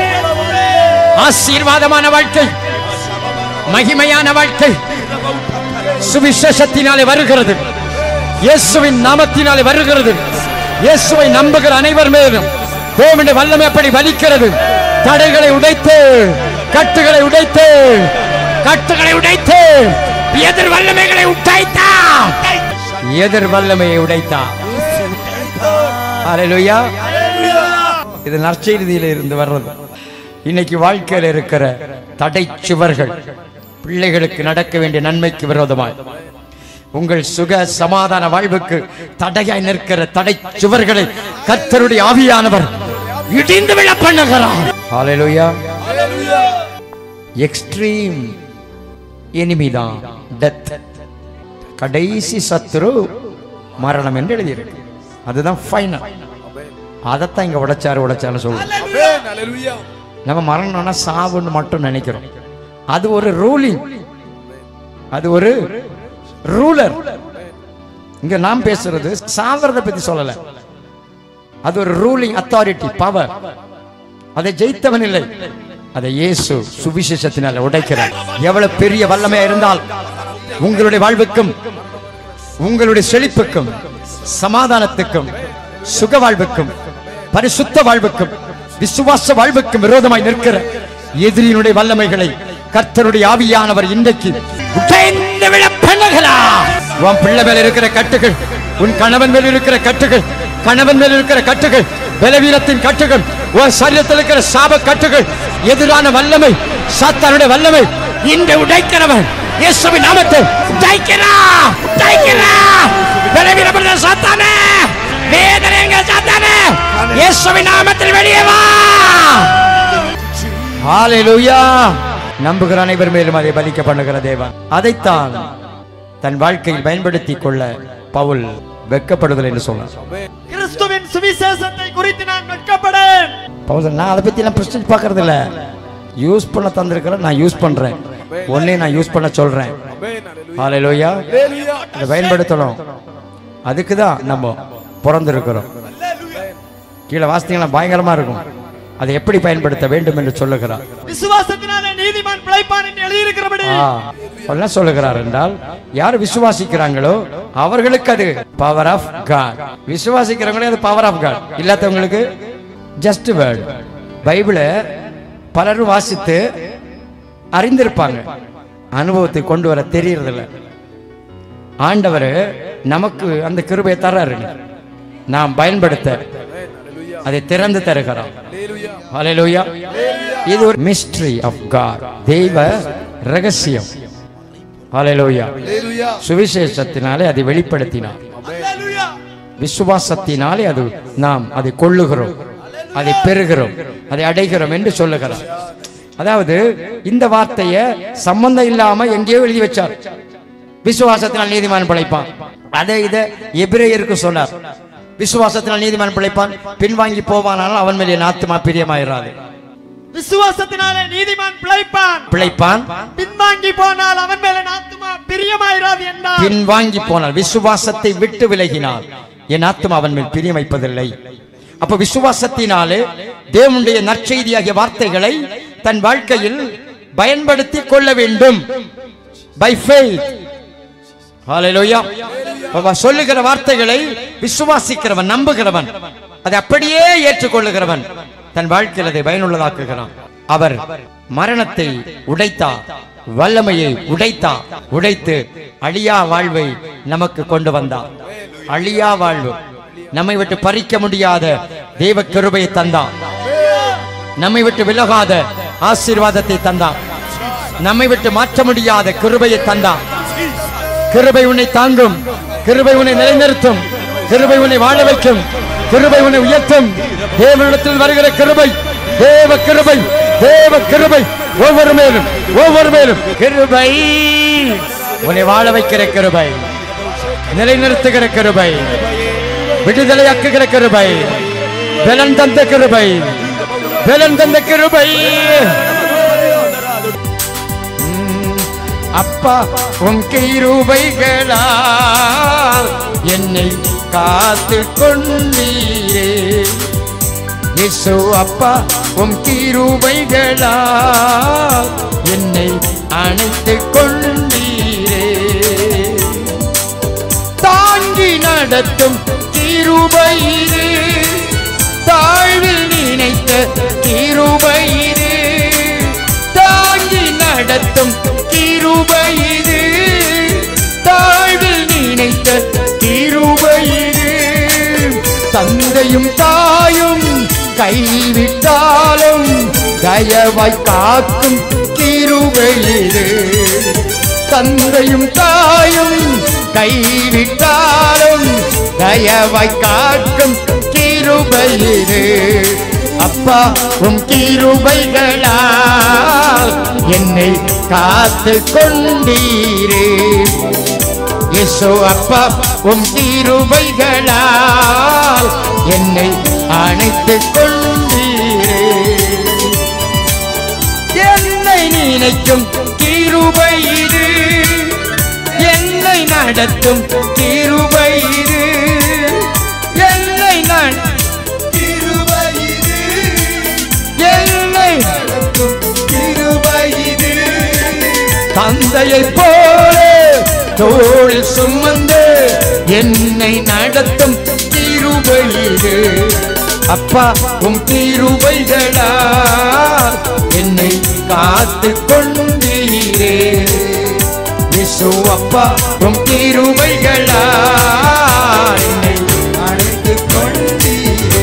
ஆசீர்வாதமான வாழ்க்கை, மகிமையான வாழ்க்கை சுவிசேஷத்தினாலே வருகிறது. இயேசுவின் நாமத்தினாலே வருகிறது. இயேசுவை நம்புகிற அனைவர் மேலும் தேவனுடைய வல்லமை அப்படி வலிக்கிறது. தடைகளை உடைத்து, கட்டுகளை உடைத்து, கட்டுகளை உடைத்து, எதிர் வல்லமைகளை உடைத்தா, எதிர் வல்லமையை உடைத்தா. ஹல்லேலூயா. இது நற்செய்தியில இருந்து வர்றது. இன்னைக்கு வாழ்க்கையில் இருக்கிற தடை சுவர்கள், பிள்ளைகளுக்கு நடக்க வேண்டிய நன்மைக்கு விரோதமாய், உங்கள் சுக சமாதான வாழ்வுக்கு தடையாய் நிற்கிற தடை சுவர்களை கர்த்தருடைய ஆவியானவர் இடிந்து விழ பண்ணுகிறார். ஹல்லேலூயா. எக்ஸ்ட்ரீம் எனிமி தான் டெத். கடைசி சத்துரு மரணம் என்று எழுதியிருக்கு. அதுதான் ஃபைனல். அதைத்தான் இங்க உடைச்சாரு உடைச்சாலும் சொல்லுவோம். நம்ம மரணம்னா சாவுன்னு மட்டும் நினைக்கிறோம். அது ஒரு ரூலிங், அது ஒரு ரூலர். இங்க நாம் பேசுறது சாவறதை பத்தி சொல்லல. அது ஒரு ரூலிங் அத்தாரிட்டி, பவர். அதை ஜெயித்தவன் இல்லை, அதை இயேசு சுவிசேஷத்தினால உடைக்கிறார். எவ்வளவு பெரிய வல்லமையா இருந்தால் உங்களுடைய வாழ்வுக்கும், உங்களுடைய செழிப்புக்கும், சமாதானத்துக்கும், சுக வாழ்வுக்கும், பரிசுத்த வாழ்வுக்கும், விசுவாச வாழ்வுக்கும் விரோதமாய் நிற்கிற எதிரியினுடைய வல்லமைகளை கர்த்தருடைய ஆவியானவர் இன்றைக்கு உடைந்து விழ பண்ணுகிறார். உன் பிள்ளை மேல இருக்கிற கட்டுகள், உன் கணவன் மேல இருக்கிற கட்டுகள், கணவன் மேல இருக்கிற கட்டுகள், பலவீனத்தின் கட்டுகள், உன் சரீரத்தில் இருக்கிற சாப கட்டுகள், எதிரான வல்லமை, சாத்தானுடைய வல்லமை இன்று உடைக்கிறவன் இயேசுவின் நாமத்தில் உடைக்கிறா, உடைக்கிறா. பலவீனப்பட்ட சாத்தானே, வேதனைங்க சாத்தானே, இயேசுவின் நாமத்தில் வெளியே வா. ஹல்லேலூயா. நம்புகிற அனைவர் மேலும் அதை பலிக்க பண்ணுகிற தேவன் அதைத்தான் தன் வாழ்க்கையில் பயன்படுத்திக் கொள்ள பவுல் வெட்கப்படுதல் என்று சொன்னார். கிறிஸ்துவின் சுவிசேஷத்தை குறித்து நான் வெட்கப்படேன். பவுல் நான் அதை பத்தி எல்லாம் பிரஸ்டீஜ் பார்க்கறது இல்ல. யூஸ் பண்ண தந்திருக்கிறேன், நான் யூஸ் பண்றேன். ஒன்னே நான் யூஸ் பண்ண சொல்றேன். ஹல்லேலூயா. இதை பயன்படுத்தணும். அதுக்கு தான் நம்ம பிறந்திருக்கிறோம். கீழே வாசித்தீங்கன்னா பயங்கரமா இருக்கும். அதை எப்படி பயன்படுத்த வேண்டும் என்று சொல்லுகிறார். விசுவாசத்தினாலே நீதிமான் பிழைப்பான் என்று எழுதியிருக்கிறபடி என்ன சொல்லுகிறார் என்றால், யார் விசுவாசிக்கிறாங்களோ அவர்களுக்கு அது பவர் ஆஃப் காட். விசுவாசிக்கிறவங்களே அது பவர் ஆஃப் காட். இல்லாதவங்களுக்கு ஜஸ்ட் வேர்ட். பைபிளை பலரும் வாசித்து அறிந்திருப்பாங்க, அனுபவத்தை கொண்டு வர தெரியறதில்ல. ஆண்டவர் நமக்கு அந்த கிருபையை தர்றாரு, நாம் பயன்படுத்த அதை திறந்து தருகிறார். ஹல்லேலூயா. இது ஒரு மிஸ்டரி ஆஃப் காட், தெய்வ ரகசியம். ஹல்லேலூயா. சுவிசேஷத்தினாலே அதை வெளிப்படுத்தினார், விசுவாசத்தினாலே அது நாம் அதை கொள்ளுகிறோம். அதை பெறுகிறோம், அதை அடைகிறோம் என்று சொல்லுகிறார். அதாவது இந்த வார்த்தையை சம்பந்தம் இல்லாம எங்கேயோ எழுதி வச்சார். விசுவாசத்தினால் நீதிமான் பிழைப்பான். அதை இதை எபிரேயருக்கு சொன்னார். விசுவாசத்தினால் நீதிமான் பிழைப்பான், பின்வாங்கி போவானால் அவன் மேலே ஆத்துமா பிரியமாயிராது. விசுவாசத்தினாலே நீதிமான் பிழைப்பான் பிழைப்பான் பின்வாங்கி போனால் அவன் மேலே ஆத்துமா பிரியமாயிராது என்றார். பின்வாங்கி போனால், விசுவாசத்தை விட்டு விலகினால் என் ஆத்துமா அவன் மேல் பிரியம் வைப்பதில்லை. அப்ப விசுவாசத்தினாலே தேவனுடைய நற்செய்தியாகிய வார்த்தைகளை தன் வாழ்க்கையில் பயன்படுத்தி கொள்ள வேண்டும். By faith. ஹல்லேலூயா. சொல்லுகிற வார்த்தைகளை விசுவாசிக்கிறவன், நம்புகிறவன், அதை அப்படியே ஏற்றுக்கொள்ளுகிறவன் தன் வாழ்க்கையில் அதை பயனுள்ளதாக்குகிறான். அவர் மரணத்தை உடைத்தார், வல்லமையை உடைத்தார், உடைத்து அழியா வாழ்வை நமக்கு கொண்டு வந்தார். அழியா வாழ்வு, நம்மை விட்டு பறிக்க முடியாத தேவ கிருபையை தந்தான். நம்மை விட்டு விலகாத ஆசீர்வாதத்தை தந்தான். நம்மை விட்டு மாற்ற முடியாத கிருபையை தந்தான். கிருபை உன்னை தாங்கும், கிருபை உன்னை நிலைநிறுத்தும், கிருபை உன்னை வாழ வைக்கும், கிருபை உன்னை உயர்த்தும். தேவனிடத்தில் வருகிற கிருபை, தேவ கிருபை, தேவ கிருபை ஒவ்வொரு மேலும் ஒவ்வொரு மேலும் கிருபை உன்னை வாழ வைக்கிற கிருபை, நிலைநிறுத்துகிற கிருபை, விடுதலையாக்குகிற கிருபை, பலன் தந்த கிருபை, பலன் தந்த கிருபை. அப்பா உன் கிருபைகளால் என்னை காத்து கொண்டீரே. இயேசு அப்பா உன் கிருபைகளால் என்னை அணைத்து கொண்டீரே. தாங்கி நடத்தும் கிருபையிரு, தாழ்வில் நினைத்த கிருபையிரு, தாங்கி நடத்தும் கிருபையிரு, தாழ்வில் நினைத்த கிருபையிரு. தந்தையும் தாயும் கைவிட்டாலும் தயவாய் காக்கும் கிருபையிரு. தந்தையும் தாயும் கைவிட்டாலும் தயவாய் காக்கும் கிருபையிரு. அப்பா உம் கிருபைகளால் என்னை காத்து கொண்டீரே. இயேசு அப்பா உம் கிருபைகளால் என்னை அணைத்து கொண்டீரே. என்னை நினைக்கும் கிருபையிரு, என்னை நடத்தும் கிருபையிரு, என்னை கிருபையிரு, என்னை நடத்தும் கிருபையிரு. தந்தையை போல தோளில் சுமந்து என்னை நடத்தும் கிருபையிரு. அப்பா உம் கிருபைகளால் என்னை காத்து கொண்டீரே. இயேசு அப்பா உம் கிருபைகளால் என்னை அழைத்து கொண்டீரே.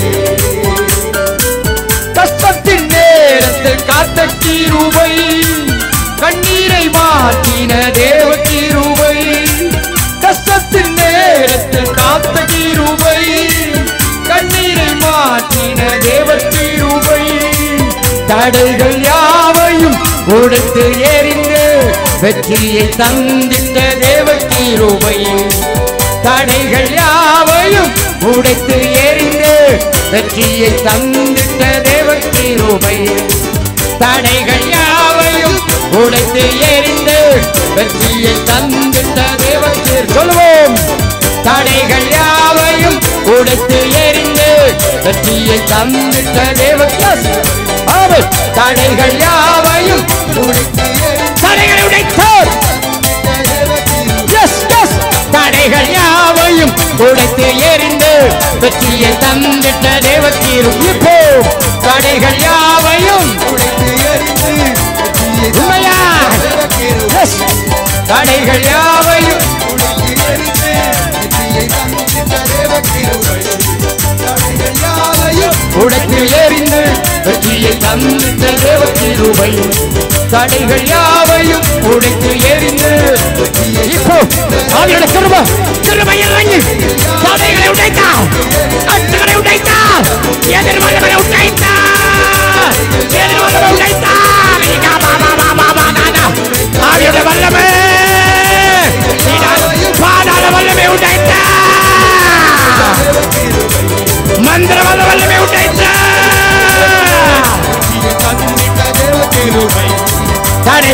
கஷ்டத்தின் நேரத்தில் காத்த கிருபை, கண்ணீரை மாற்றின தேவ கிருபை. கஷ்டத்தின் நேரத்தில் காத்த கிருபை, கண்ணீரை மாற்றின தேவ கிருபை. தடைகள் யாவையும் உடைத்து எறிந்து வெற்றியை தந்திட்ட தேவ கிருபை. தடைகள் யாவையும் உடைத்து எறிந்து வெற்றியை தந்திட்ட தேவ கிருபை. தடைகள் யாவையும் உடைத்து எறிந்து வெற்றியை தந்திட்ட தேவ கிருபை. சொல்லுவோம். தடைகள் யாவையும் உடைத்து எறிந்து வெற்றியை தந்திட்ட தேவ கிருபை. தடைகள் யாவையும் தடைகளை உடைத்தார். தடைகள் யாவையும் உடைத்து எறிந்து வெற்றியை தந்திட்ட தேவ கிருபை. இப்போ தடைகள் யாவையும் உடைத்து எறிந்து உண்மையா தடைகள் யாவையும் உடைத்து எறிந்து வெற்றியை தந்திட்ட தேவ கிருபை. தடைகள் யாவையும் உடைத்து எறிந்து வெற்றியை தந்திட்ட தேவ கிருபை. தடைகள் யாவையும் உடைத்து எறிந்து இப்போ அவரோட கிருபை கிருபை இறங்கி தடைகளை உடைத்தார், கட்டுகளை உடைத்தார், எதிர்மறைகளை உடை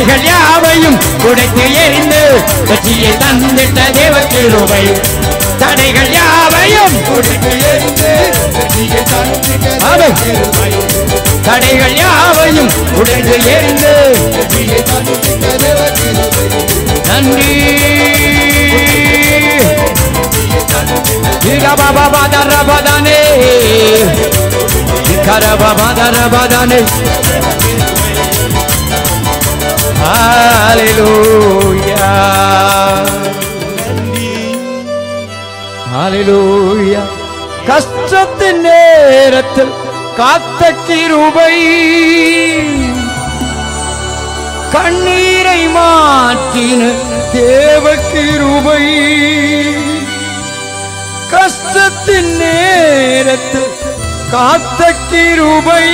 தடைகள் யாவையும் உடைத்து எறிந்து வெற்றியை தந்திட்ட தேவ கிருபை. தடைகள் யாவையும் உடைத்து எறிந்து வெற்றியை தந்திட்ட தேவ கிருபை. தடைகள் யாவையும் உடைத்து எறிந்து வெற்றியை தந்திட்ட தேவ கிருபை. நன்றி. இகபபபதரபதனே இகரபபதரபதனே. ஹalleluya ஹalleluya. கஷ்டத்தின் நேரத்தில் காத்த கிருபை கண்ணீரை மாற்றின தேவ கிருபை. கஷ்டத்தின் நேரத்தில் காத்த கிருபை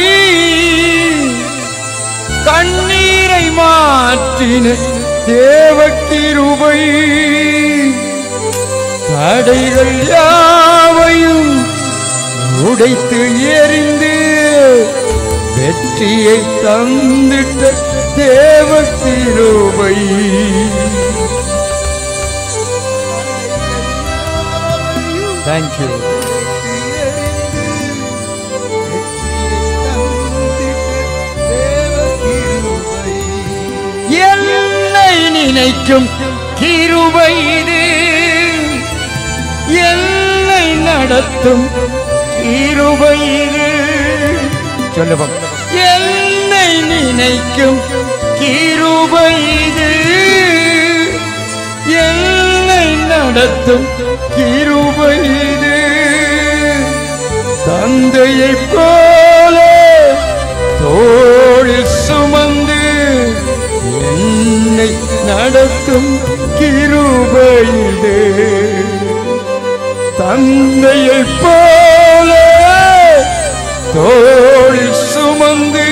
கண்ணீரை மாற்றின தேவ கிருபை. தடைகள் யாவையும் உடைத்து எறிந்து வெற்றியை தந்திட்ட தேவ கிருபை. Thank you. என்னை நினைக்கும் கிருபை இது, என்னை நடத்தும் கிருபை இது. சொல்லுவோம். என்னை நினைக்கும் கிருபை இது, என்னை நடத்தும் கிருபை இது. தந்தையை போல தோளில் சுமந்து என்னை நடத்தும் கிருபை இது. தந்தையை போல தோளில் சுமந்து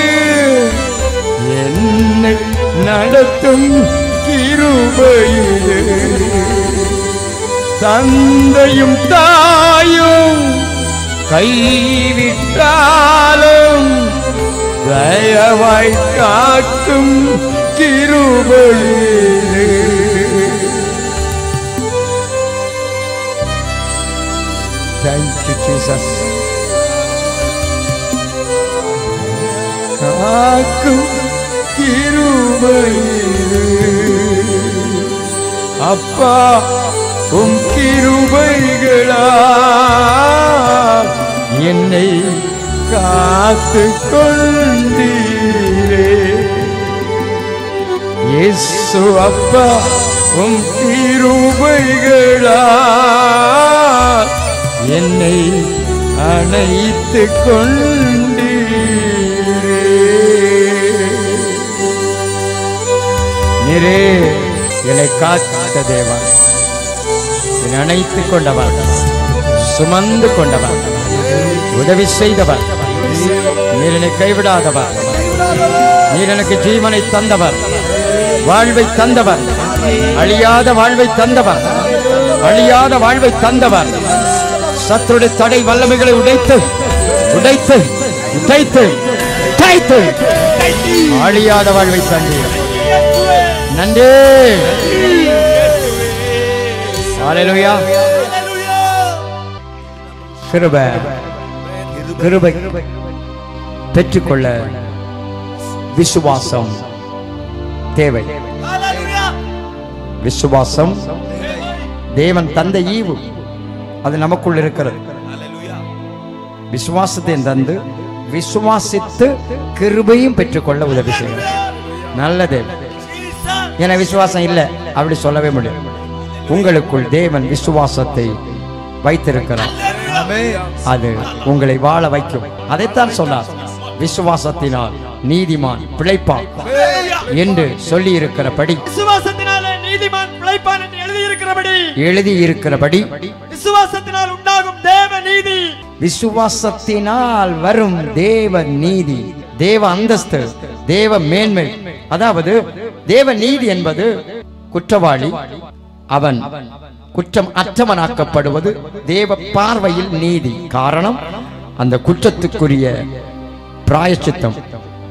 என்னை நடத்தும் கிருபை இது. தந்தையும் தாயும் கைவிட்டாலும் தயவாய் காக்கும் கிருபை இது. Thank you, Jesus. காக்கும் கிருபை இது. அப்பா உம் கிருபைகளா என்னை காத்து கொண்டீரே. இயேசு அப்பா உம் கிருபைகளா என்னை அணைத்து கொண்டீரே. நீரே என்னை காத்த தேவன், என்னை அணைத்துக் கொண்டவர், சுமந்து கொண்டவர், உதவி செய்தவர், நீர் என்னை கைவிடாதவர், நீர் எனக்கு ஜீவனை தந்தவர், வாழ்வை தந்தவர், அழியாத வாழ்வை தந்தவர், அழியாத வாழ்வை தந்தவர். சத்துருடைய தடை வல்லமைகளை உடைத்து உடைத்து உடைத்து உடைத்து அழியாத வாழ்வை தந்தீர். நன்றி. ஹalleluya. கிருபை கிருபை பெற்றுக்கொள்ள விசுவாசம் தேவை. விசுவாசம் தேவன் தந்த ஈவு, அது நமக்குள் இருக்கிறது. விசுவாசத்தை தந்து விசுவாசித்து கிருபையும் பெற்றுக்கொள்ள உதவி செய்யும். நல்லது. என விசுவாசம் இல்லை அப்படி சொல்லவே முடியும். உங்களுக்குள் தேவன் விசுவாசத்தை வைத்திருக்கிறார். அது உங்களை வாழ வைக்கும். அதைத்தான் சொன்னார், விசுவாசத்தினால் நீதிமான் பிழைப்பான் என்று சொல்லி இருக்கிறபடி, விசுவாசத்தினாலே நீதிமான் பிழைப்பான் என்று எழுதி இருக்கிறபடி எழுதி இருக்கிறபடி விசுவாசத்தினால் உண்டாகும் தேவ நீதி, விசுவாசத்தினால் வரும் தேவ நீதி, தேவ அந்தஸ்து, தேவ மேன்மை. அதாவது தேவ நீதி என்பது குற்றவாளி அவன் குற்றம் அற்றவனாக்கப்படுவது தேவ பார்வையில் நீதி. காரணம், அந்த குற்றத்துக்குரிய பிராயச்சித்தம்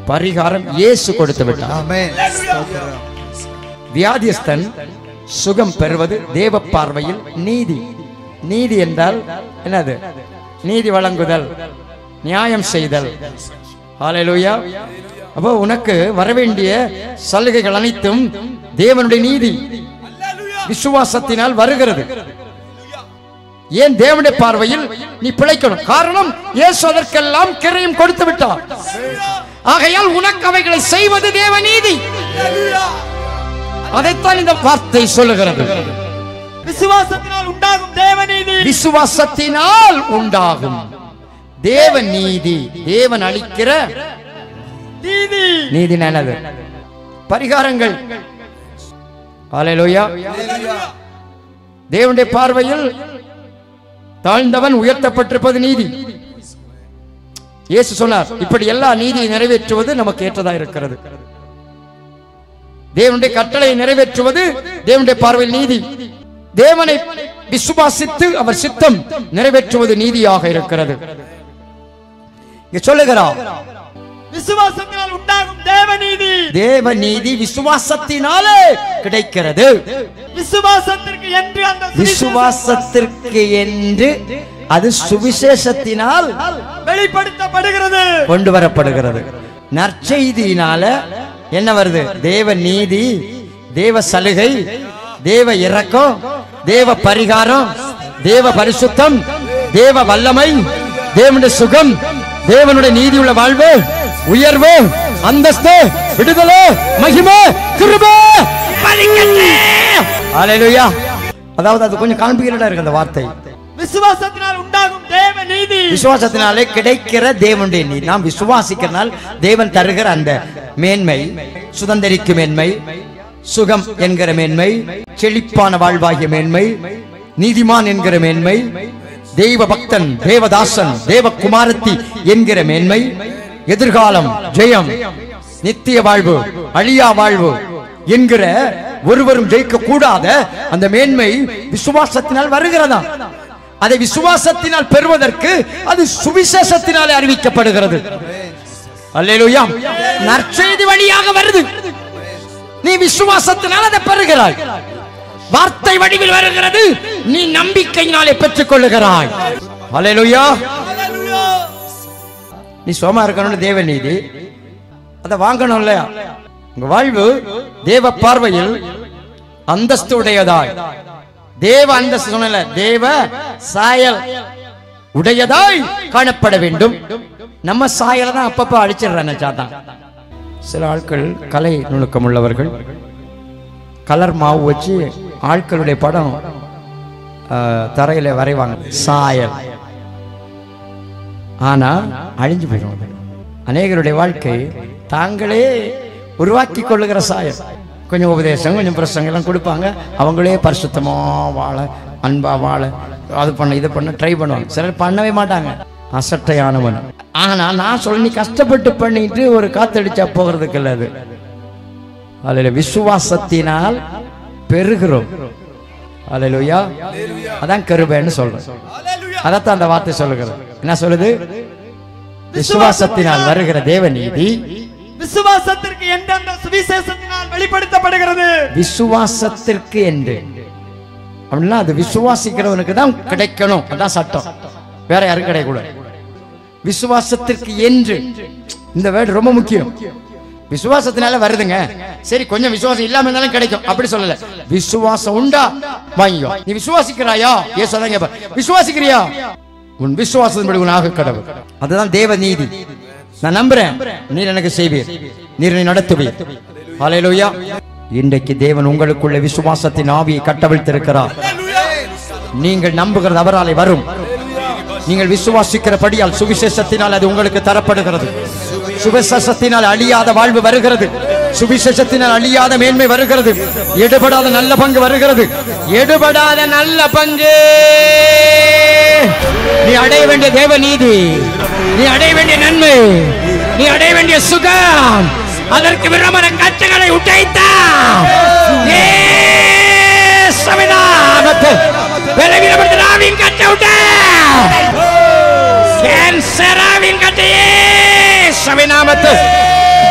பரிகாரம் இயேசு கொடுத்து விட்டார். ஆமென். ஸ்தோத்திரம். வியாதிஸ்தன் சுகம் பெறுவது தேவ பார்வையில் நீதி. நீதி என்றால் என்னது? நீதி வழங்குதல், நியாயம் செய்தல். ஹல்லேலூயா. அப்போ உனக்கு வரவேண்டிய சலுகைகள் அனைத்தும் தேவனுடைய நீதி விசுவாசத்தினால் வருகிறது. ஏன் தேவனுடைய பார்வையில் நீ பிழைக்கணும். காரணம் இயேசு அதற்கெல்லாம் கிரையும் கொடுத்து விட்டார். ஆகையால் உனக்கு அவைகளை செய்வது தேவ நீதி. அதைத்தான் இந்த வார்த்தை சொல்லுகிறது. விசுவாசத்தினால் உண்டாகும் தேவநீதி. விசுவாசத்தினால் உண்டாகும் தேவ நீதி. தேவன் அளிக்கிற நீதி. நீதி என்னது? பரிகாரங்கள். ஹல்லேலூயா. தேவனுடைய பார்வையில் தாழ்ந்தவன் உயர்த்தப்பட்டிருப்பது நீதி. இயேசு சொன்னார், இப்படி எல்லா நீதியை நிறைவேற்றுவது நமக்கு ஏற்றதா இருக்கிறது. தேவனுடைய கட்டளை நிறைவேற்றுவது தேவனுடைய பார்வையில் நீதி. தேவனை விசுவாசித்து அவர் சித்தம் நிறைவேற்றுவது நீதியாக இருக்கிறது. சொல்லுகிறார், விசுவாசத்தினால் உண்டாகும் தேவநீதி. தேவநீதி விசுவாசத்தினாலே கிடைக்கிறது. விசுவாசத்திற்கு என்று அந்த விசுவாசத்திற்கு என்று அது சுவிசேஷத்தினால் வெளிப்படுத்தப்படுகிறது, கொண்டு வரப்படுகிறது. நற்செய்தியினால என்ன வருது? தேவ நீதி, தேவ சலுகை, தேவ இரக்கம், தேவ பரிகாரம், தேவ பரிசுத்தம், தேவ வல்லமை, தேவனுடைய சுகம், தேவனுடைய நீதி உள்ள வாழ்வு, உயர்வு, அந்தஸ்து, விடுதலை, மகிமை, கிருபை. ஹல்லேலூயா. அதாவது அது கொஞ்சம் கான்பிகரேட்டா இருக்கு அந்த வார்த்தை. விசுவாசத்தினால் உண்டாகும் தேவ நீதி. விசுவாசத்தினாலே கிடைக்கிற தேவனுடைய நீதி. நாம் விசுவாசிக்கிறனால் தேவன் தருகிற அந்த மேன்மை, சுதந்திரிக்கும் மேன்மை, சுகம் என்கிற மேன்மை, செழிப்பான வாழ்வாகிய மேன்மை, நீதிமான் என்கிற மேன்மை, தெய்வ பக்தன், தேவதாசன், தேவகுமாரத்தி என்கிற மேன்மை, எதிர்காலம், ஜெயம், நித்திய வாழ்வு, அழியா வாழ்வு என்கிற ஒருவரும் ஜெயிக்க கூடாத அந்த மேன்மை விசுவாசத்தினால் வருகிறதா? அதை விசுவாசத்தினால் பெறுவதற்கு அது சுவிசேஷத்தினாலே அறிவிக்கப்படுகிறது. அல்லேலூயா. நற்செய்தி வழியாக வருது. நீ விசுவாசத்தினால் அதை பெறுகிறாய். வார்த்தை வடிவில் வருகிறது, நீ நம்பிக்கையினாலே பெற்றுக் கொள்ளுகிறாய். அல்லேலூயா. நீ சோமா இருக்கணும், தேவ நீதி அதை வாங்கணும் இல்லையா? உங்க வாழ்வு தேவ பார்வையில் அந்தஸ்து உடையதாய், தேவ அந்தஸ்து சொன்னல, தேவ சாயல் உடையதாய் காணப்பட வேண்டும். நம்ம சாயலை தான் அப்பப்ப அடிச்சிடுறாங்க சாத்தான். சில ஆட்கள் கலை நுணுக்கம் உள்ளவர்கள் கலர் மாவு வச்சு ஆட்களுடைய படம் தரையில வரைவாங்க, சாயல். ஆனா அழிஞ்சு போயிடும். அநேகருடைய வாழ்க்கை தாங்களே உருவாக்கி கொள்ளுகிற சாயல். கொஞ்சம் உபதேசம், கொஞ்சம் பிரசங்கம் எல்லாம் கொடுப்பாங்க. அவங்களே பரிசுத்தமா வாழ, அன்பா வாழ, அது பண்ண இது பண்ண ட்ரை பண்ணுவாங்க. சிலர் பண்ணவே மாட்டாங்க, அசட்டையானவன். ஆனா நான் சொல்ல, நீ கஷ்டப்பட்டு பண்ணிட்டு ஒரு காத்தடிச்சா போகிறதுக்கு இல்லை. அது அதில் விசுவாசத்தினால் பெருகிறோம். அல்லேலூயா. அதான் கிருபைன்னு சொல்றேன். அதைத்தான் அந்த வார்த்தை சொல்லுகிறது. என்ன சொல்லுது? விசுவாசத்தினால் வருகிற தேவநீதி விசுவாசத்திற்கு என்று அந்த சுவிசேஷத்தினால் வெளிப்படுத்தப்படுகிறது. விசுவாசத்திற்கு என்று அப்படின்னா அது விசுவாசிக்கிறவனுக்கு தான் கிடைக்கணும். அதான் சட்டம், வேற யாரும் கிடைக்கக்கூடாது. விசுவாசத்திற்கு என்று இந்த வேர்டு ரொம்ப முக்கியம். விசுவாசத்தினால வருதுங்க, சரி கொஞ்சம் விசுவாசம் இல்லாம இருந்தாலும் கிடைக்கும் அப்படி சொல்லல. விசுவாசம் உண்டா வாங்கியோ. நீ விசுவாசிக்கிறாயா? இயேசு அதான் கேட்பார், விசுவாசிக்கிறியா? உன் விசுவாசத்தின்படி உன் ஆக கடவுள். அதுதான் தேவ நீதி. நான் நம்புறேன், நீர் எனக்கு செய்வீர், நீர் என்னை நடத்துவீர். ஹல்லேலூயா. இன்றைக்கு தேவன் உங்களுக்குள்ள விசுவாசத்தின் ஆவியை கட்டவிழ்த்திருக்கிறார். நீங்கள் நம்புகிறது அவராலே வரும். நீங்கள் விசுவாசிக்கிறபடியால் சுவிசேஷத்தினால் அது உங்களுக்கு தரப்படுகிறது. சுவிசேஷத்தினால் அழியாத வாழ்வு வருகிறது. சுவிசேஷத்தினால் அழியாத மேன்மை வருகிறது. எடுபடாத நல்ல பங்கு வருகிறது. எடுபடாத நல்ல பங்கு. நீ அடைய வேண்டிய தேவ நீதி, நீ அடைய வேண்டிய நன்மை, நீ அடைய வேண்டிய சுகம், அதற்கு விரும்புகிற கட்டுகளை உடைத்தார். பலவீனப்படுத்தினாவின் கட்டை விட்டார். கேன்சராவின் கட்டையே சவிநாமத்து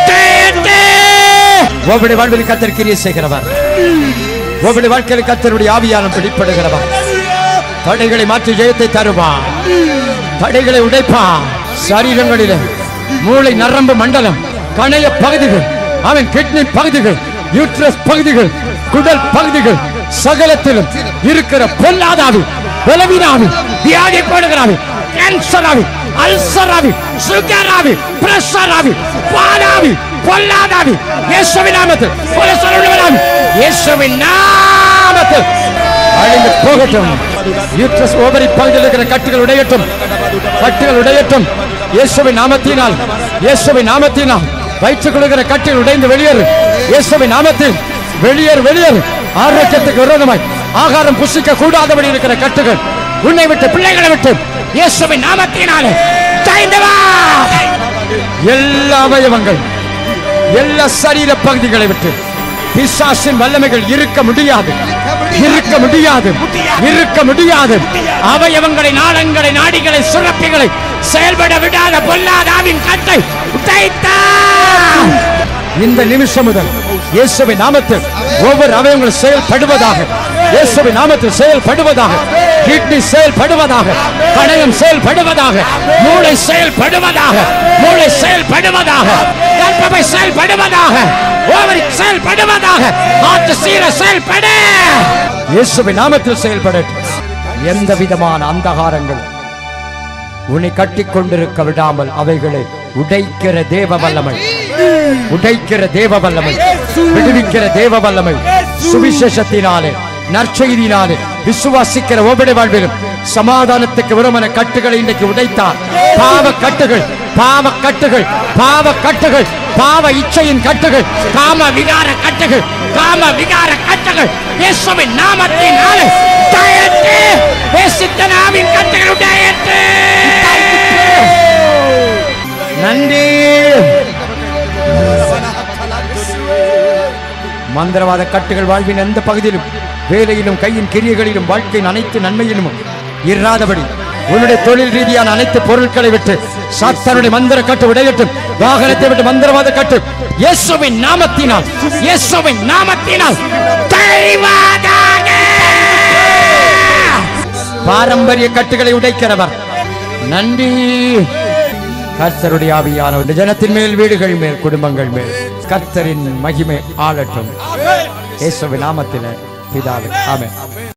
உங்களுடைய வாழ்வில் கர்த்தர் கிரியை செய்கிறவர். உங்களுடைய வாழ்க்கையில் கர்த்தருடைய ஆவியானவர் வெளிப்படுகிறவர். தடைகளை மாற்றி ஜெயத்தை தருவான். தடைகளை உடைப்பான். சரீரங்களிலே மூளை நரம்பு மண்டலம், கணைய பகுதிகள், அவன் கிட்னி பகுதிகள், யூட்ரஸ் பகுதிகள், குடல் பகுதிகள் சகலத்திலும் இருக்கிற பொல்லாதாவி, பலவீனாவி, வியாதி போடுகிறாவி, கேன்சர் ஆவி, அல்சர் ஆவி, சுகர் ஆவி, பிரஷர் ஆவி, பாலாவி, பொல்லாதாவி இயேசுவின் நாமத்தில் கொலஸ்ட்ரால் இயேசுவின் நாமத்தில் அழிந்து போகட்டும். யூட்ரஸ் ஓவரி பகுதியில் இருக்கிற கட்டுகள் உடையட்டும். கட்டுகள் உடையட்டும் இயேசுவின் நாமத்தினால். இயேசுவின் நாமத்தினால் வயிற்றுக்குள் இருக்கிற கட்டுகள் உடைந்து வெளியேறு இயேசுவின் நாமத்தில். வெளியேறு வெளியேறு. ஆரோக்கியத்துக்கு விரோதமாய் ஆகாரம் புசிக்க கூடாதபடி இருக்கிற கட்டுகள் உன்னை விட்டு பிள்ளைகளை விட்டு இயேசுவின் நாமத்தினாலே உடைந்து வா. எல்லா அவயவங்கள் எல்லா சரீர பகுதிகளை விட்டு பிசாசின் வல்லமைகள் இருக்க முடியாது, இருக்க முடியாது, இருக்க முடியாது. அவயவங்களை, நாளங்களை, நாடிகளை, சுரப்பிகளை செயல்பட விடாத பொல்லாதாவின் கட்டை உடைத்தார். இந்த நிமிஷம் முதல் இயேசுவின் நாமத்தில் ஒவ்வொரு அவயவங்கள் செயல்படுவதாக, இயேசுவின் நாமத்தில் செயல்படுவதாக. கிட்னி செயல்படுவதாக, கணையம் செயல்படுவதாக, மூளை செயல்படுவதாக, மூளை செயல்படுவதாக, கர்ப்பப்பை செயல்படுவதாக, ஓவரி செயல்படுவதாக, ஆற்று சீர செயல்பட இயேசுவின் நாமத்தில் செயல்படட்டும். எந்த விதமான அந்தகாரங்கள் உன்னை கட்டிக் கொண்டிருக்க விடாமல் அவைகளை உடைக்கிற தேவ வல்லமை, உடைக்கிற தேவ வல்லமை, விடுவிக்கிற தேவ வல்லமை சுவிசேஷத்தினாலே, நற்செய்தியினாலே விசுவாசிக்கிற ஒவ்வொரு வாழ்விலும் சமாதானத்துக்கு விரும்பின கட்டுகளை இன்றைக்கு உடைத்தார். பாவ கட்டுகள், பாவ கட்டுகள், பாவ கட்டுகள், பாவ இச்சையின் கட்டுகள், காம விகார கட்டுகள், காம விகார கட்டுகள் இயேசுவின் நாமத்தினாலே உடையட்டு. பேசித்தனாவின் கட்டுகள் உடையட்டு. நன்றி. மந்திரவாத கட்டுகள் வாழ்வின் எந்த பகுதியிலும், வேலையிலும், கையின் கிரியைகளிலும், வாழ்க்கையின் அனைத்து நன்மையிலும் இராதபடி உன்னுடைய தொழில் ரீதியான அனைத்து பொருட்களை விட்டு சாத்தானுடைய மந்திர கட்டு உடையட்டும். வாகனத்தை விட்டு மந்திரவாத கட்டு இயேசுவின் நாமத்தினால், இயேசுவின் நாமத்தினால் தெளிவாதாக. பாரம்பரிய கட்டுகளை உடைக்கிறவர் நன்றி. கர்த்தருடைய ஆவியானவர் ஜனத்தின் மேல், வீடுகள் மேல், குடும்பங்கள் மேல் கர்த்தரின் மகிமை ஆளட்டும். இயேசுவின் நாமத்திலே பிதாவே, ஆமென்.